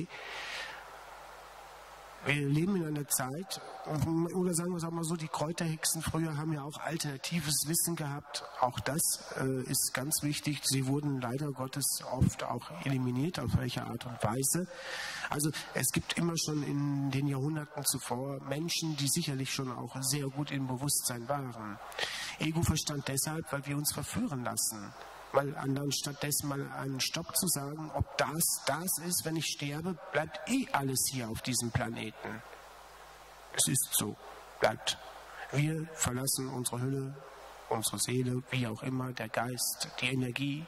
Wir leben in einer Zeit, oder sagen wir es auch mal so, die Kräuterhexen früher haben ja auch alternatives Wissen gehabt. Auch das ist ganz wichtig. Sie wurden leider Gottes oft auch eliminiert, auf welche Art und Weise. Also es gibt immer schon in den Jahrhunderten zuvor Menschen, die sicherlich schon auch sehr gut im Bewusstsein waren. Ego-Verstand deshalb, weil wir uns verführen lassen. Weil anstatt dessen mal einen Stopp zu sagen, ob das ist, wenn ich sterbe, bleibt alles hier auf diesem Planeten. Es ist so, bleibt. Wir verlassen unsere Hülle, unsere Seele, wie auch immer, der Geist, die Energie.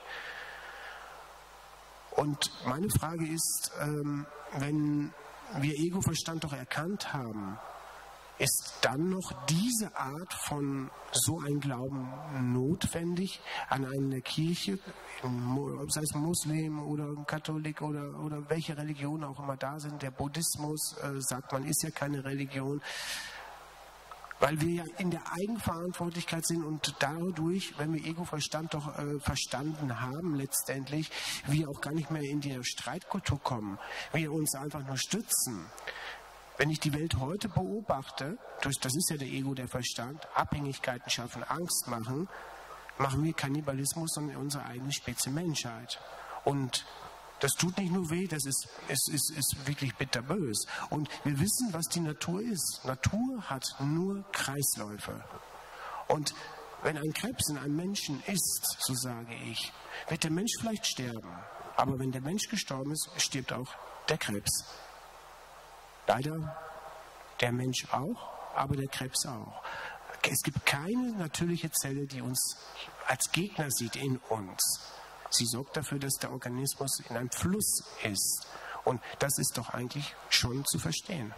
Und meine Frage ist, wenn wir Ego-Verstand doch erkannt haben, ist dann noch diese Art von so ein Glauben notwendig an eine Kirche, sei es Muslim oder Katholik oder welche Religion auch immer da sind? Der Buddhismus sagt, man ist ja keine Religion, weil wir ja in der Eigenverantwortlichkeit sind und dadurch, wenn wir Ego-Verstand doch verstanden haben letztendlich, wir auch gar nicht mehr in die Streitkultur kommen, wir uns einfach nur stützen. Wenn ich die Welt heute beobachte, das ist ja der Ego, der Verstand, Abhängigkeiten schaffen, Angst machen wir Kannibalismus an unsere eigene Spitze Menschheit. Und das tut nicht nur weh, das ist wirklich bitterbös. Und wir wissen, was die Natur ist. Natur hat nur Kreisläufe. Und wenn ein Krebs in einem Menschen ist, so sage ich, wird der Mensch vielleicht sterben. Aber wenn der Mensch gestorben ist, stirbt auch der Krebs. Leider der Mensch auch, aber der Krebs auch. Es gibt keine natürliche Zelle, die uns als Gegner sieht in uns. Sie sorgt dafür, dass der Organismus in einem Fluss ist. Und das ist doch eigentlich schon zu verstehen.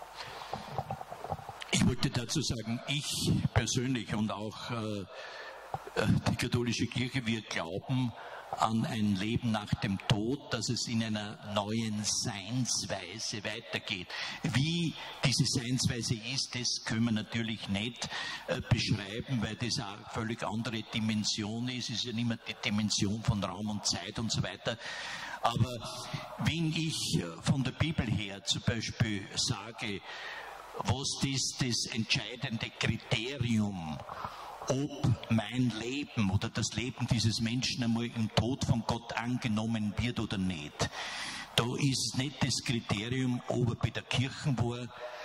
Ich wollte dazu sagen, ich persönlich und auch die katholische Kirche, wir glauben an ein Leben nach dem Tod, dass es in einer neuen Seinsweise weitergeht. Wie diese Seinsweise ist, das können wir natürlich nicht beschreiben, weil das eine völlig andere Dimension ist. Es ist ja nicht mehr die Dimension von Raum und Zeit und so weiter. Aber wenn ich von der Bibel her zum Beispiel sage, was ist das entscheidende Kriterium, ob mein Leben oder das Leben dieses Menschen einmal im Tod von Gott angenommen wird oder nicht. Da ist nicht das Kriterium, ob er bei der Kirche war,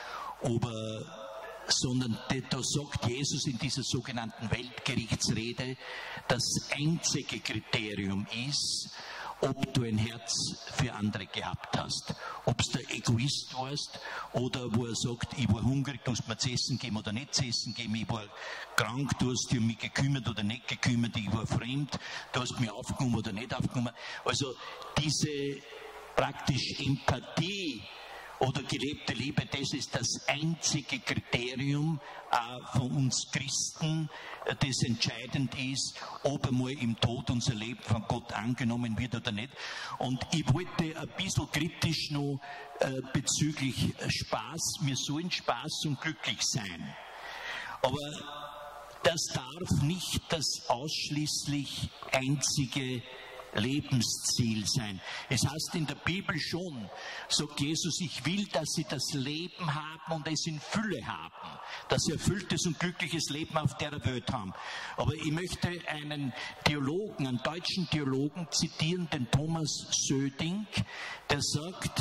sondern da sagt Jesus in dieser sogenannten Weltgerichtsrede, das einzige Kriterium ist, ob du ein Herz für andere gehabt hast. Ob du der Egoist warst oder wo er sagt, ich war hungrig, du hast mir zu essen geben oder nicht zu essen geben, ich war krank, du hast dich um mich gekümmert oder nicht gekümmert, ich war fremd, du hast mich aufgenommen oder nicht aufgenommen. Also diese praktisch Empathie oder gelebte Liebe, das ist das einzige Kriterium von uns Christen, das entscheidend ist, ob einmal im Tod unser Leben von Gott angenommen wird oder nicht. Und ich wollte ein bisschen kritisch noch bezüglich Spaß, wir sollen Spaß und glücklich sein. Aber das darf nicht das ausschließlich einzige Lebensziel sein. Es heißt in der Bibel schon, sagt Jesus, ich will, dass sie das Leben haben und es in Fülle haben, dass sie erfülltes und glückliches Leben auf der Welt haben. Aber ich möchte einen Theologen, einen deutschen Theologen zitieren, den Thomas Söding, der sagt,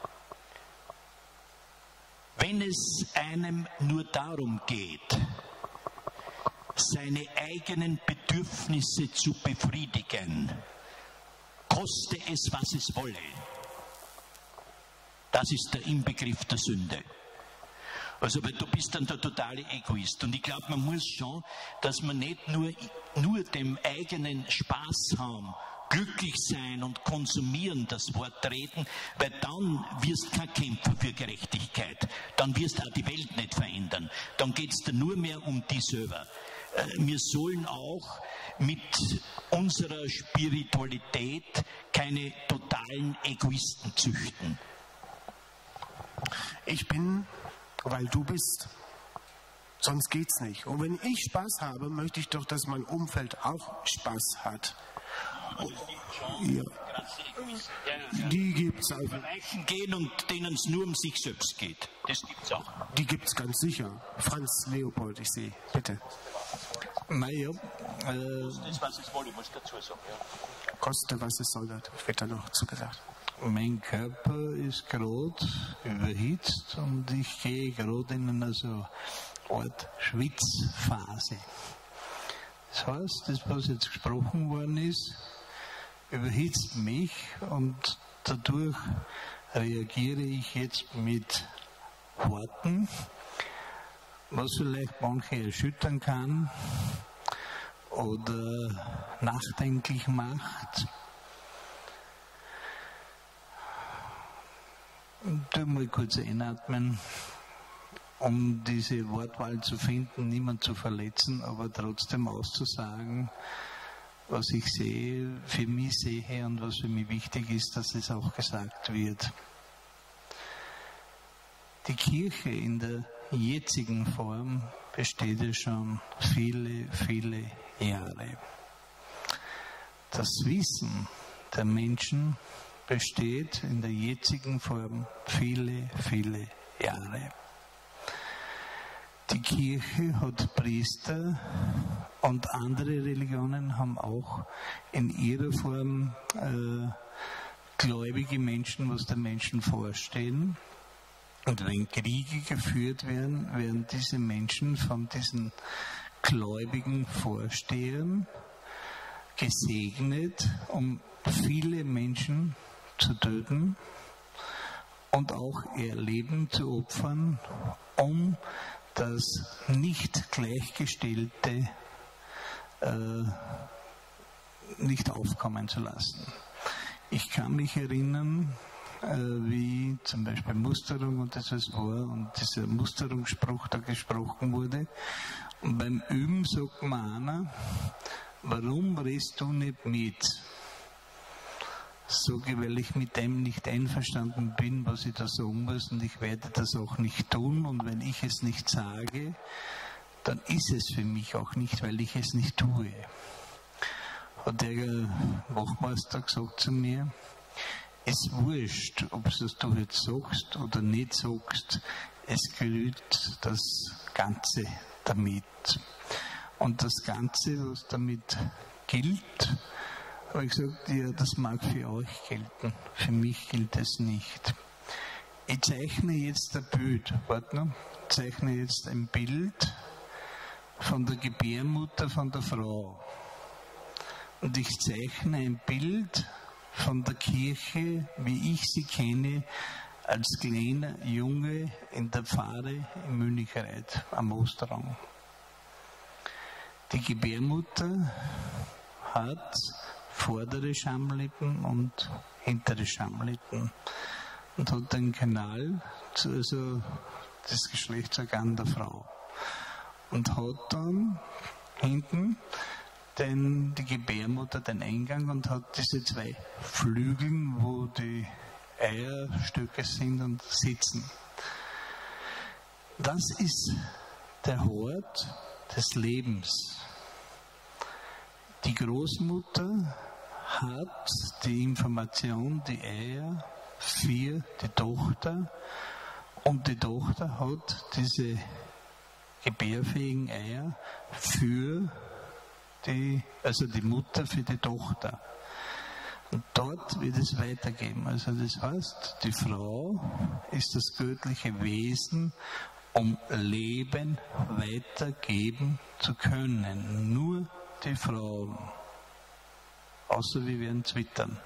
wenn es einem nur darum geht, seine eigenen Bedürfnisse zu befriedigen, koste es, was es wolle. Das ist der Inbegriff der Sünde. Also, weil du bist dann der totale Egoist. Und ich glaube, man muss schon, dass man nicht nur dem eigenen Spaß haben, glücklich sein und konsumieren, das Wort reden, weil dann wirst du kein Kämpfer für Gerechtigkeit. Dann wirst du auch die Welt nicht verändern. Dann geht es dir nur mehr um dich selber. Wir sollen auch mit unserer Spiritualität keine totalen Egoisten züchten. Ich bin, weil du bist. Sonst geht's nicht. Und wenn ich Spaß habe, möchte ich doch, dass mein Umfeld auch Spaß hat. Ja. Die gibt's auch. Reichen gehen und denen es nur um sich selbst geht. Das gibt's auch. Die gibt's ganz sicher. Franz Leopold, ich sehe. Bitte. Naja, Das, was es wolle, muss dazu sagen. Ja. Koste, was es soll, wird da noch zugesagt. mein Körper ist gerade überhitzt und ich gehe gerade in eine so Art Schwitzphase. Das heißt, das, was jetzt gesprochen worden ist, überhitzt mich und dadurch reagiere ich jetzt mit Worten, was vielleicht manche erschüttern kann oder nachdenklich macht. Tu mal kurz einatmen, um diese Wortwahl zu finden, niemand zu verletzen, aber trotzdem auszusagen, was ich sehe, für mich sehe und was für mich wichtig ist, dass es auch gesagt wird. Die Kirche in der jetzigen Form besteht ja schon viele, viele Jahre. Das Wissen der Menschen besteht in der jetzigen Form viele, viele Jahre. Die Kirche hat Priester und andere Religionen haben auch in ihrer Form gläubige Menschen, was den Menschen vorstehen. Und wenn Kriege geführt werden, werden diese Menschen von diesen gläubigen Vorstehern gesegnet, um viele Menschen zu töten und auch ihr Leben zu opfern, um das nicht Gleichgestellte nicht aufkommen zu lassen. Ich kann mich erinnern, wie zum Beispiel Musterung und das was war und dieser Musterungsspruch da gesprochen wurde. Und beim Üben sagt mir einer, warum redest du nicht mit? Sage ich, weil ich mit dem nicht einverstanden bin, was ich da sagen muss, und ich werde das auch nicht tun, und wenn ich es nicht sage, dann ist es für mich auch nicht, weil ich es nicht tue. Hat der Wachmeister gesagt zu mir, es wurscht, ob du jetzt sagst oder nicht sagst, es gilt das Ganze damit. Und das Ganze, was damit gilt, habe ich gesagt, ja, das mag für euch gelten, für mich gilt es nicht. Ich zeichne jetzt ein Bild, zeichne jetzt ein Bild von der Gebärmutter von der Frau. Und ich zeichne ein Bild von der Kirche, wie ich sie kenne, als kleiner Junge in der Pfarre in Müncherreit am Osterrang. Die Gebärmutter hat vordere Schamlippen und hintere Schamlippen und hat einen Kanal, also das Geschlechtsorgan der Frau. Und hat dann hinten die Gebärmutter den Eingang und hat diese zwei Flügeln, wo die Eierstöcke sind und sitzen. Das ist der Hort des Lebens. Die Großmutter hat die Information, die Eier für die Tochter, und die Tochter hat diese gebärfähigen Eier für die Mutter für die Tochter. Und dort wird es weitergeben. Also das heißt, die Frau ist das göttliche Wesen, um Leben weitergeben zu können. Nur die Frau. Außer wir werden zwittern.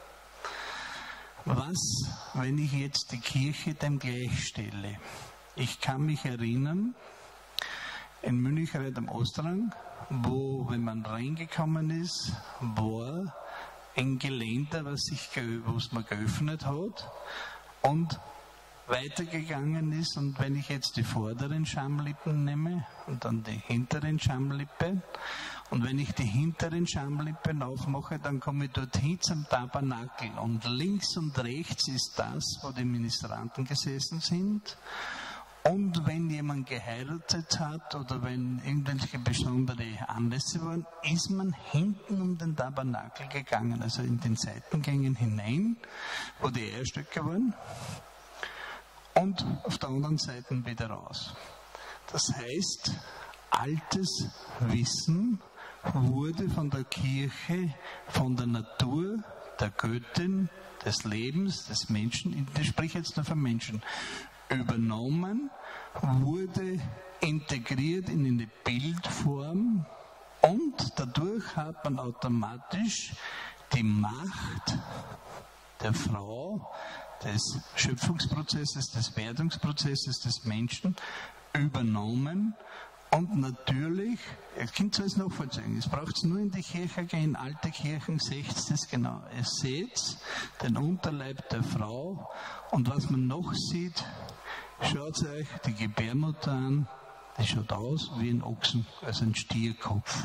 Was, wenn ich jetzt die Kirche dem gleichstelle? Ich kann mich erinnern, in Müncherreit am Osterrang, wo, wenn man reingekommen ist, war ein Geländer, was man geöffnet hat und weitergegangen ist. Und wenn ich jetzt die vorderen Schamlippen nehme und dann die hinteren Schamlippen, und wenn ich die hinteren Schamlippen aufmache, dann komme ich dorthin zum Tabernakel. Und links und rechts ist das, wo die Ministranten gesessen sind. Und wenn jemand geheiratet hat oder wenn irgendwelche besondere Anlässe waren, ist man hinten um den Tabernakel gegangen, also in den Seitengängen hinein, wo die Eierstöcke waren, und auf der anderen Seite wieder raus. Das heißt, altes Wissen wurde von der Kirche, von der Natur, der Göttin, des Lebens, des Menschen, ich spreche jetzt nur von Menschen, übernommen, wurde integriert in eine Bildform, und dadurch hat man automatisch die Macht der Frau, des Schöpfungsprozesses, des Werdungsprozesses des Menschen übernommen. Und natürlich, ihr könnt es nachvollziehen, es braucht es nur in die Kirche gehen, alte Kirchen, seht das genau. Ihr seht den Unterleib der Frau, und was man noch sieht, schaut euch die Gebärmutter an, die schaut aus wie ein Ochsen, also ein Stierkopf.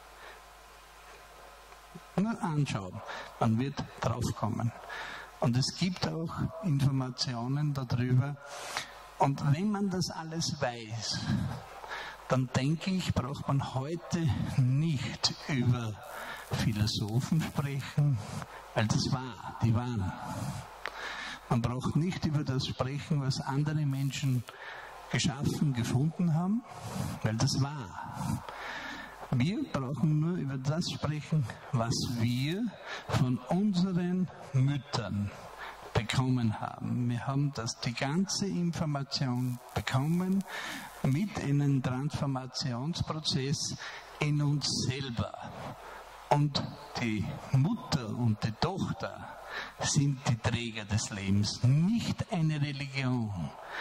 Nur anschauen, man wird draufkommen. Und es gibt auch Informationen darüber. Und wenn man das alles weiß, dann denke ich, braucht man heute nicht über Philosophen sprechen, weil das war, die waren. Man braucht nicht über das sprechen, was andere Menschen geschaffen, gefunden haben, weil das war. Wir brauchen nur über das sprechen, was wir von unseren Müttern bekommen haben. Wir haben die ganze Information bekommen mit einem Transformationsprozess in uns selber. Und die Mutter und die Tochter sind die Träger des Lebens, nicht eine Religion.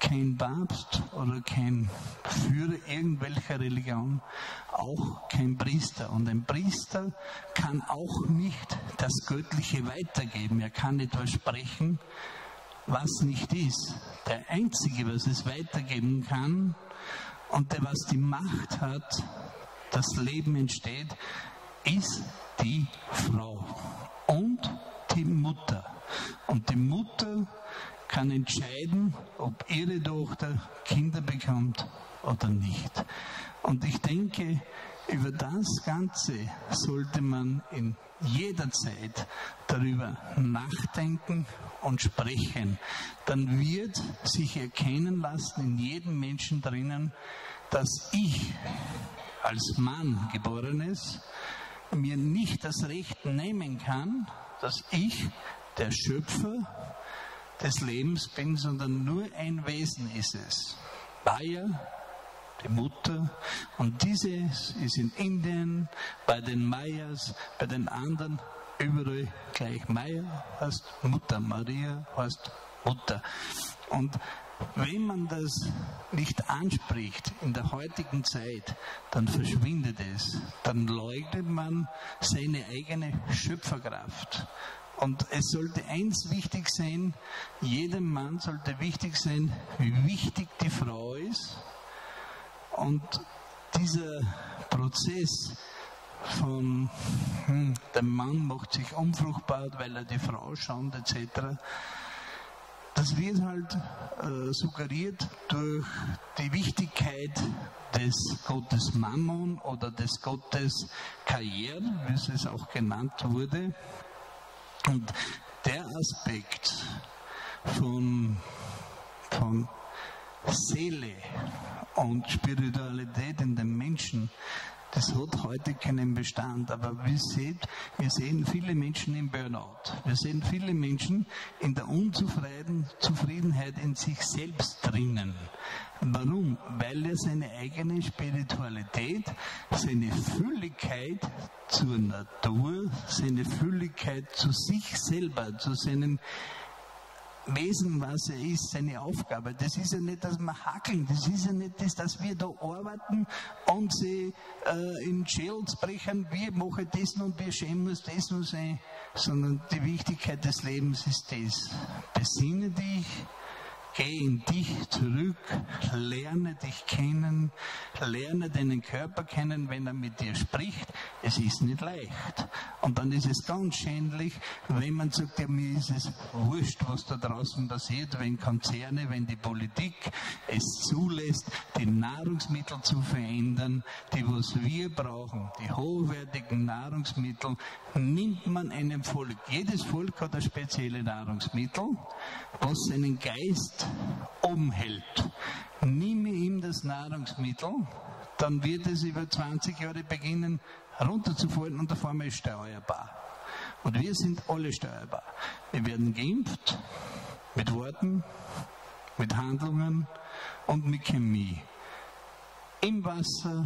kein Papst oder kein Führer irgendwelcher Religion, auch kein Priester. Und ein Priester kann auch nicht das Göttliche weitergeben. Er kann etwas sprechen, was nicht ist. Der Einzige, was es weitergeben kann und der, was die Macht hat, das Leben entsteht, ist die Frau und die Mutter. Und die Mutter kann entscheiden, ob ihre Tochter Kinder bekommt oder nicht. Und ich denke, über das Ganze sollte man in jeder Zeit darüber nachdenken und sprechen. Dann wird sich erkennen lassen in jedem Menschen drinnen, dass ich als Mann Geborenes mir nicht das Recht nehmen kann, dass ich der Schöpfer des Lebens bin, sondern nur ein Wesen ist es. Maya, die Mutter, und dieses ist in Indien, bei den Mayas, bei den anderen, überall gleich. Maya heißt Mutter, Maria heißt Mutter. Und wenn man das nicht anspricht in der heutigen Zeit, dann verschwindet es. Dann leugnet man seine eigene Schöpferkraft. Und es sollte eins wichtig sein, jedem Mann sollte wichtig sein, wie wichtig die Frau ist. Und dieser Prozess von der Mann macht sich unfruchtbar, weil er die Frau schaut etc., das wird halt suggeriert durch die Wichtigkeit des Gottes Mammon oder des Gottes Karriere, wie es auch genannt wurde. Und der Aspekt von Seele und Spiritualität in den Menschen, das hat heute keinen Bestand, aber wir sehen viele Menschen im Burnout. Wir sehen viele Menschen in der Unzufriedenheit in sich selbst drinnen. Warum? Weil er seine eigene Spiritualität, seine Fülligkeit zur Natur, seine Fülligkeit zu sich selber, zu seinem Wesen, was er ist, seine Aufgabe. Das ist ja nicht, dass wir hackeln, das ist ja nicht das, dass wir da arbeiten und sie in Schädels brechen, wir machen das und wir schämen muss das nur sein, sondern die Wichtigkeit des Lebens ist das. Besinne dich, geh in dich zurück, lerne dich kennen, lerne deinen Körper kennen, wenn er mit dir spricht. Es ist nicht leicht. Und dann ist es ganz schändlich, wenn man sagt, ja, mir ist es wurscht, was da draußen passiert, wenn Konzerne, wenn die Politik es zulässt, die Nahrungsmittel zu verändern, die was wir brauchen, die hochwertigen Nahrungsmittel, nimmt man einem Volk. Jedes Volk hat eine spezielle Nahrungsmittel, was seinen Geist umhält. Nimm ihm das Nahrungsmittel, dann wird es über 20 Jahre beginnen runterzufallen und auf einmal ist steuerbar. Und wir sind alle steuerbar. Wir werden geimpft mit Worten, mit Handlungen und mit Chemie. Im Wasser,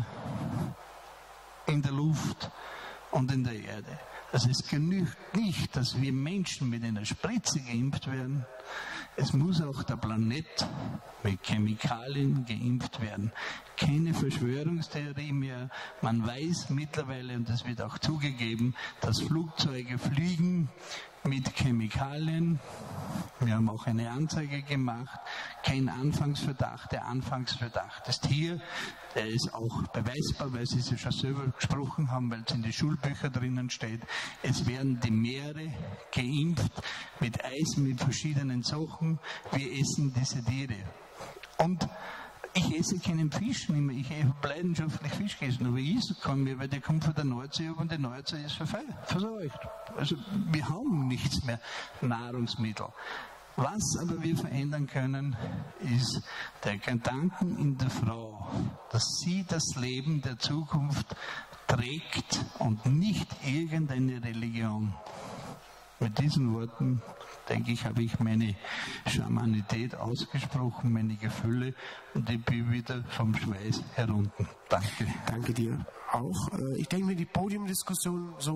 in der Luft und in der Erde. Also es genügt nicht, dass wir Menschen mit einer Spritze geimpft werden. Es muss auch der Planet mit Chemikalien geimpft werden. Keine Verschwörungstheorie mehr. Man weiß mittlerweile, und das wird auch zugegeben, dass Flugzeuge fliegen mit Chemikalien. Wir haben auch eine Anzeige gemacht. Kein Anfangsverdacht. Der Anfangsverdacht ist hier. Der ist auch beweisbar, weil Sie es ja schon selber gesprochen haben, weil es in den Schulbüchern drinnen steht. Es werden die Meere geimpft mit Eis, mit verschiedenen Sachen. Wir essen diese Tiere. Und ich esse keinen Fisch mehr. Ich habe leidenschaftlich Fisch gegessen, aber ich esse keinen mehr, weil der kommt von der Nordsee und die Nordsee ist verseucht. Also wir haben nichts mehr Nahrungsmittel. Was aber wir verändern können, ist der Gedanken in der Frau, dass sie das Leben der Zukunft trägt und nicht irgendeine Religion. Mit diesen Worten, denke ich, habe ich meine Schamanität ausgesprochen, meine Gefühle, und ich bin wieder vom Schweiß herunter. Danke. Danke dir auch. Ich denke mir, die Podiumdiskussion so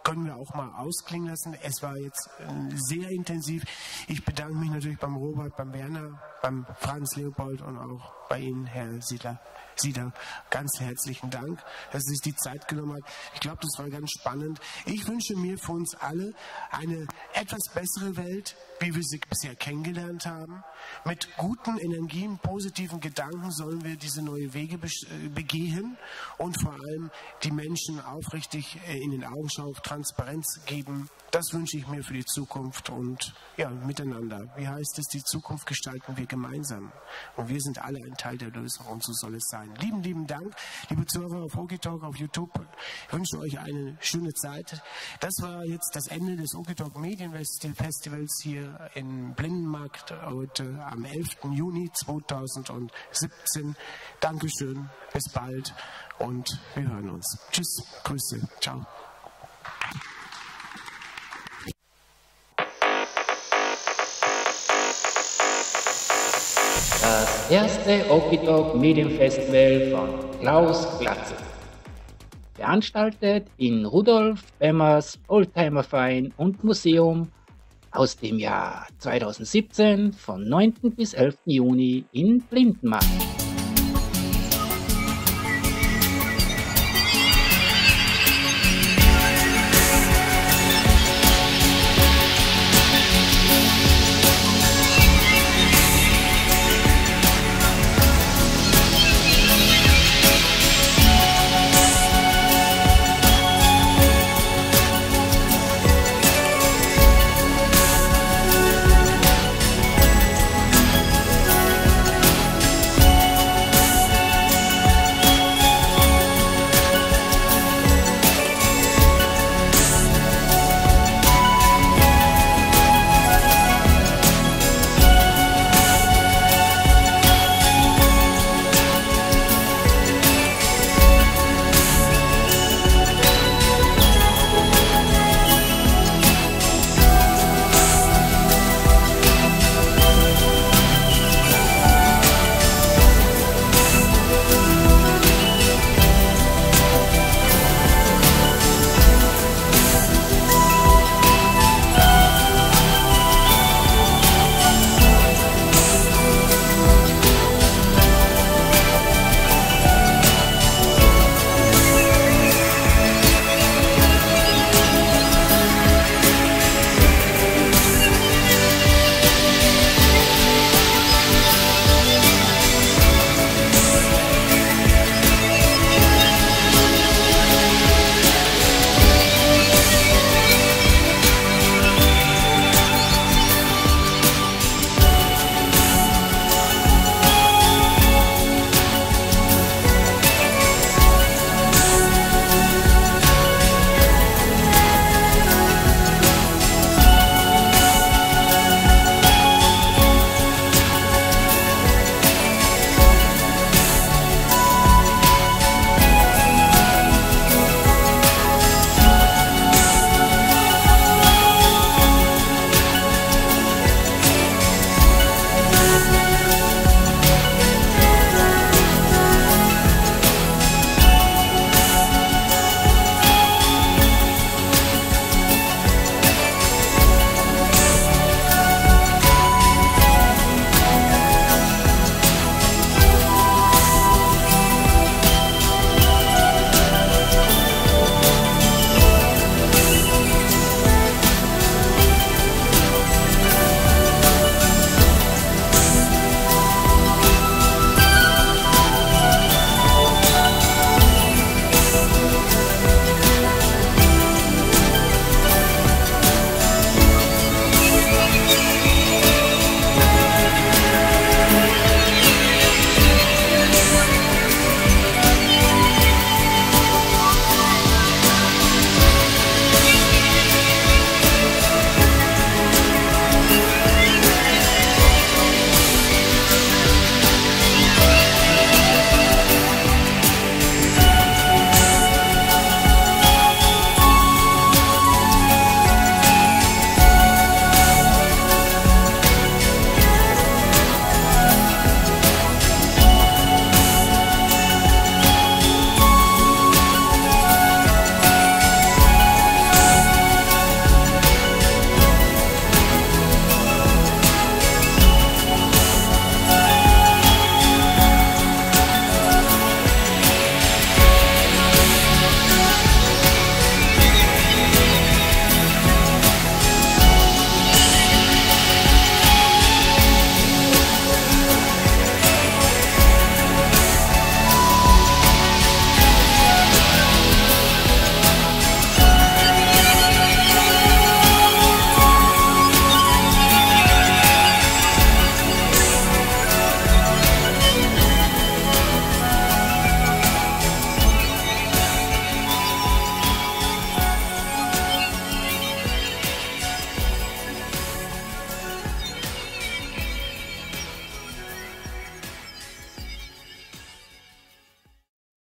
können wir auch mal ausklingen lassen. Es war jetzt sehr intensiv. Ich bedanke mich natürlich beim Robert, beim Werner, beim Franz Leopold und auch bei Ihnen, Herr Siedler. Ganz herzlichen Dank, dass Sie sich die Zeit genommen haben. Ich glaube, das war ganz spannend. Ich wünsche mir für uns alle eine etwas bessere Welt, wie wir sie bisher kennengelernt haben. Mit guten Energien, positiven Gedanken sollen wir diese neue Wege begehen und vor allem die Menschen aufrichtig in den Augen schauen, Transparenz geben. Das wünsche ich mir für die Zukunft und ja, miteinander. Wie heißt es, die Zukunft gestalten wir gemeinsam. Und wir sind alle ein Teil der Lösung und so soll es sein. Lieben Dank, liebe Zuhörer auf Okitalk, auf YouTube. Ich wünsche euch eine schöne Zeit. Das war jetzt das Ende des Okitalk Medienfestivals hier in Blindenmarkt heute am 11. Juni 2017. Dankeschön, bis bald und wir hören uns. Tschüss, Grüße, ciao. Das erste Okitalk Medienfestival von Klaus Glatze. Veranstaltet in Rudolf Bemmers Oldtimerverein und Museum aus dem Jahr 2017 von 9. bis 11. Juni in Blindenmarkt.